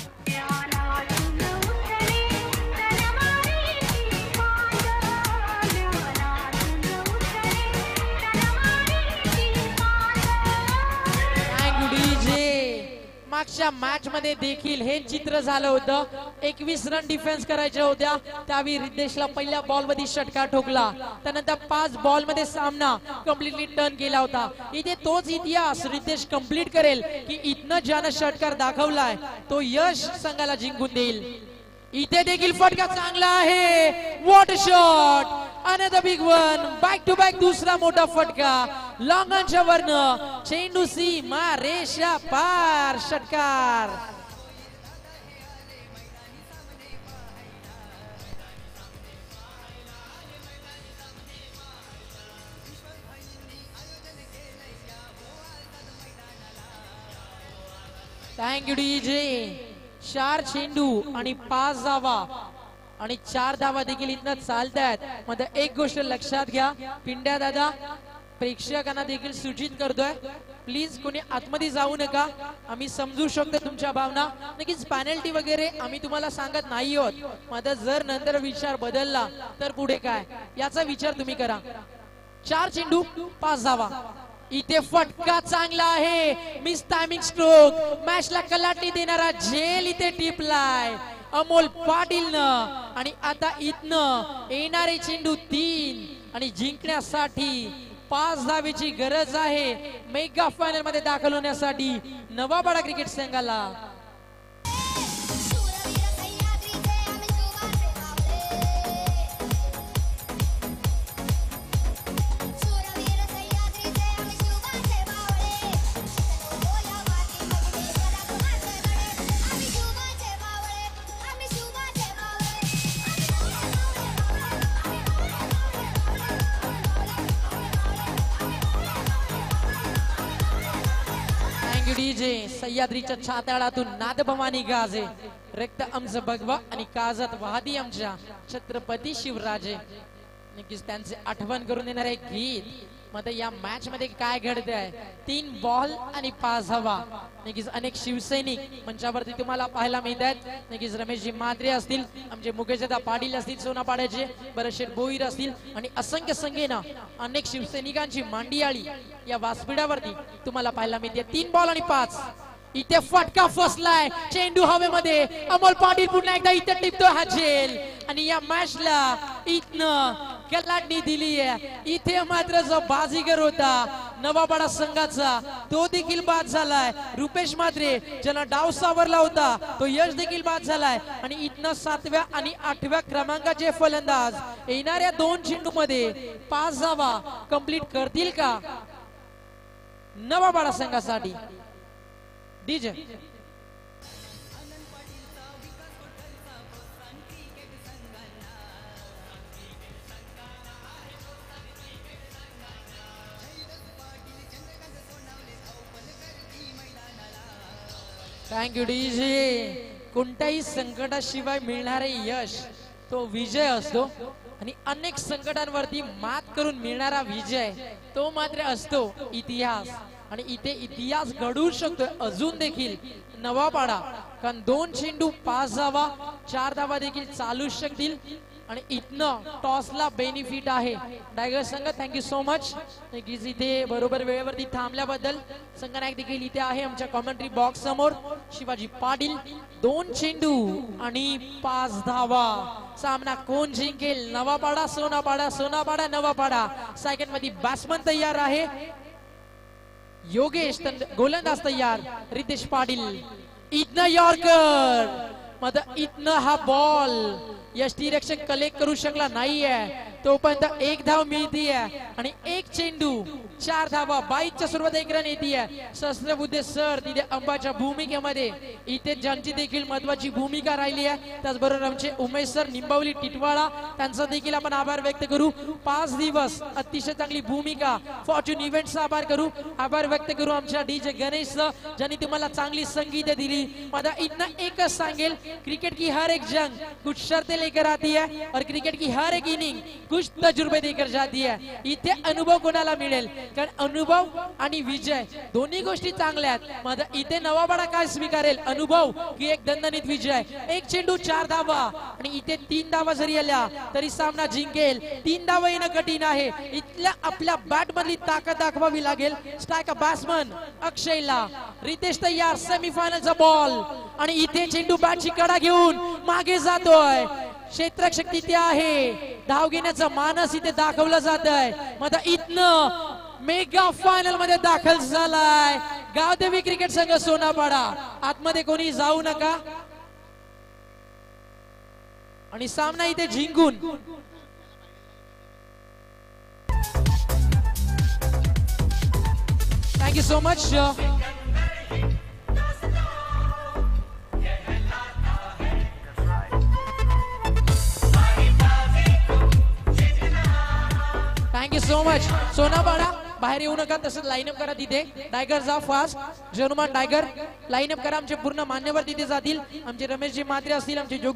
मागच्या मॅच मध्ये देखील हे चित्र झालं होतं. एकवीस रन डिफेन्स करायच्या होत्या, त्यावेळी रिद्धेशला पहिल्या बॉल मध्ये षटकार ठोकला. त्यानंतर पाच बॉल मध्ये सामना कम्प्लिटली टर्न केला होता. इथे तोच इतिहास रिद्धेश कम्प्लीट करेल की इथनं ज्यानं षटकार दाखवलाय तो यश संघाला जिंकून देईल. इथे देखील फटका चांगला आहे. What shot, another big one, back to back दुसरा मोठा फटका. लॉंगच्या वरनं चेंडू सीमा रेषा पार, षटकार. Thank you DJ. चार चेंडू आणि पाच धावा आणि चार धावा देखील इथनं चालतात. मध्ये एक गोष्ट लक्षात घ्या, पिंड्या दादा प्रेक्षकांना देखील सूचित करतोय, प्लीज कोणी आतमध्ये जाऊ नका. आम्ही समजू शकतो तुमच्या भावना, नक्कीच पॅनल्टी वगैरे आम्ही तुम्हाला सांगत नाही आहोत. मात्र जर नंतर विचार बदलला तर पुढे काय याचा विचार तुम्ही करा. चार चेंडू पाच धावा. इथे फटका चांगला आहे. मिस टायमिंग स्ट्रोक, मॅचला कलाटणी देणारा झेल इथे टिपलाय अमोल पाटीलनं. आणि आता इथनं येणारे चेंडू तीन आणि जिंकण्यासाठी पाच धावेची गरज आहे मेगा फायनल मध्ये दाखल होण्यासाठी नवापाडा क्रिकेट संघाला. डीजे सह्याद्रीच्या छाताळातून नाद भवानी गाजे, रक्त आमचं भगवा आणि काजत वाहती आमच्या छत्रपती शिवराजे. नक्कीच त्यांचे आठवण करून देणारे गीत मग आता या मॅच मध्ये काय घडते आहे, तीन बॉल आणि पाच हवा. नक्कीच अनेक शिवसैनिक मंचावरती तुम्हाला पाहायला मिळत आहेत. नक्कीच रमेशजी म्हात्रे असतील, आमचे मुकेशदा पाटील असतील सोनापाड्याचे, बरेचशे बोईर असतील आणि असंख्य संख्येनं अनेक शिवसैनिकांची मांडियाळी या व्यासपीठावरती तुम्हाला पाहायला मिळते. तीन बॉल आणि पाच. इथे फटका फसलाय, चेंडू हवेमध्ये, अमोल पाटील पुन्हा एकदा इथे टिपतो हा झेल आणि या मॅचला इथनं कलाटणी दिली आहे. इथे मात्र जो बाजीगर होता नवापाडा संघाचा तो देखील बाद झालाय. रुपेश म्हात्रे ज्याला डाव सावरला होता तो यश देखील बाद झालाय आणि इथनं सातव्या आणि आठव्या क्रमांकाचे फलंदाज येणाऱ्या दोन चेंडू मध्ये पाच धावा कंप्लीट करतील का नवापाडा संघासाठी. DJ thank you DJ. कोणत्याही संकटाशिवाय मिळणारे यश तो विजय असतो आणि अनेक संकटांवरती मात करून मिळणारा विजय तो मात्र असतो इतिहास. आणि इथे इतिहास घडवू शकतोय अजून देखील नवापाडा, कारण दोन चेंडू पाच धावा, चार धावा देखील चालू शकतील आणि इथनं टॉसला बेनिफिट आहे. डायगर संघ थँक्यू सो मच. इथे बरोबर वेळेवरती थांबल्याबद्दल. संघनायक देखील इथे आहे आमच्या कॉमेंट्री बॉक्स समोर. शिवाजी पाटील दोन चेंडू आणि पाच धावा. सामना कोण जिंकेल, नवापाडा सोनापाडा, सोनापाडा नवापाडा. सेकंड मध्ये बॅट्समन तयार आहे योगेश, गोलंदाज तयार रितेश पाटील. इथनं यॉर्कर, मग इथनं हा बॉल यष्टीरक्षक कलेक्ट करू शकला नाहीये, तोपर्यंत एक धाव मिळतीये आणि एक चेंडू चार धावा. बाईच्या सुरुवात एक रन येते. शस्त्रबुद्धे सर तिथे अंबाच्या भूमिकेमध्ये इथे ज्यांची देखील महत्वाची भूमिका राहिली आहे. त्याचबरोबर आमचे उमेश सर निंबावली टिटवाळा त्यांचा देखील आपण आभार व्यक्त करू. पाच दिवस अतिशय चांगली भूमिका फॉर्च्यून इव्हेंटचा आभार करू. आभार व्यक्त करू आमच्या डीजे गणेश ज्यांनी तुम्हाला चांगली संगीत दिली. माझा इतना एकच सांगेल, क्रिकेट की हर एक जंग कुछ शर्तें लेकर आती है और क्रिकेट की हर एक इनिंग कुछ तजुर्बे देकर जाती है. इथे अनुभव कोणाला मिळेल, कारण अनुभव आणि विजय दोन्ही गोष्टी चांगल्या आहेत. माझा इथे नवापाडा काय स्वीकारेल, अनुभव की एक दणदणीत विजय. एक चेंडू चार धावा आणि इथे तीन धावा जरी आल्या तरी सामना जिंकेल. तीन धावा येणं कठीण आहे. इथल्या आपल्या बॅट मधली ताकद दाखवावी लागेल. स्ट्रायकर बॅट्समन अक्षयला. रितेश तयार, सेमीफायनलचा बॉल आणि इथे चेंडू बॅटची कडा घेऊन मागे जातोय. क्षेत्ररक्षक तिथे आहे, धाव घेण्याचा मानस इथे दाखवला जात आहे. मग इथनं मेगा फायनल मध्ये दाखल झालाय गावदेवी क्रिकेट संघ सोनापाडा. आतमध्ये कोणी जाऊ नका आणि सामना इथे जिंकून thank you so much. Thank you so much. Sonapada बाहेर येऊ नका, तसंच लाईनअप करा तिथे. टायगर जा फास्ट, जनुमान टायगर लाईनअप करा. आमचे पूर्ण मान्यवर तिथे जातील. आमचे रमेशजी म्हात्रे असतील, आमचे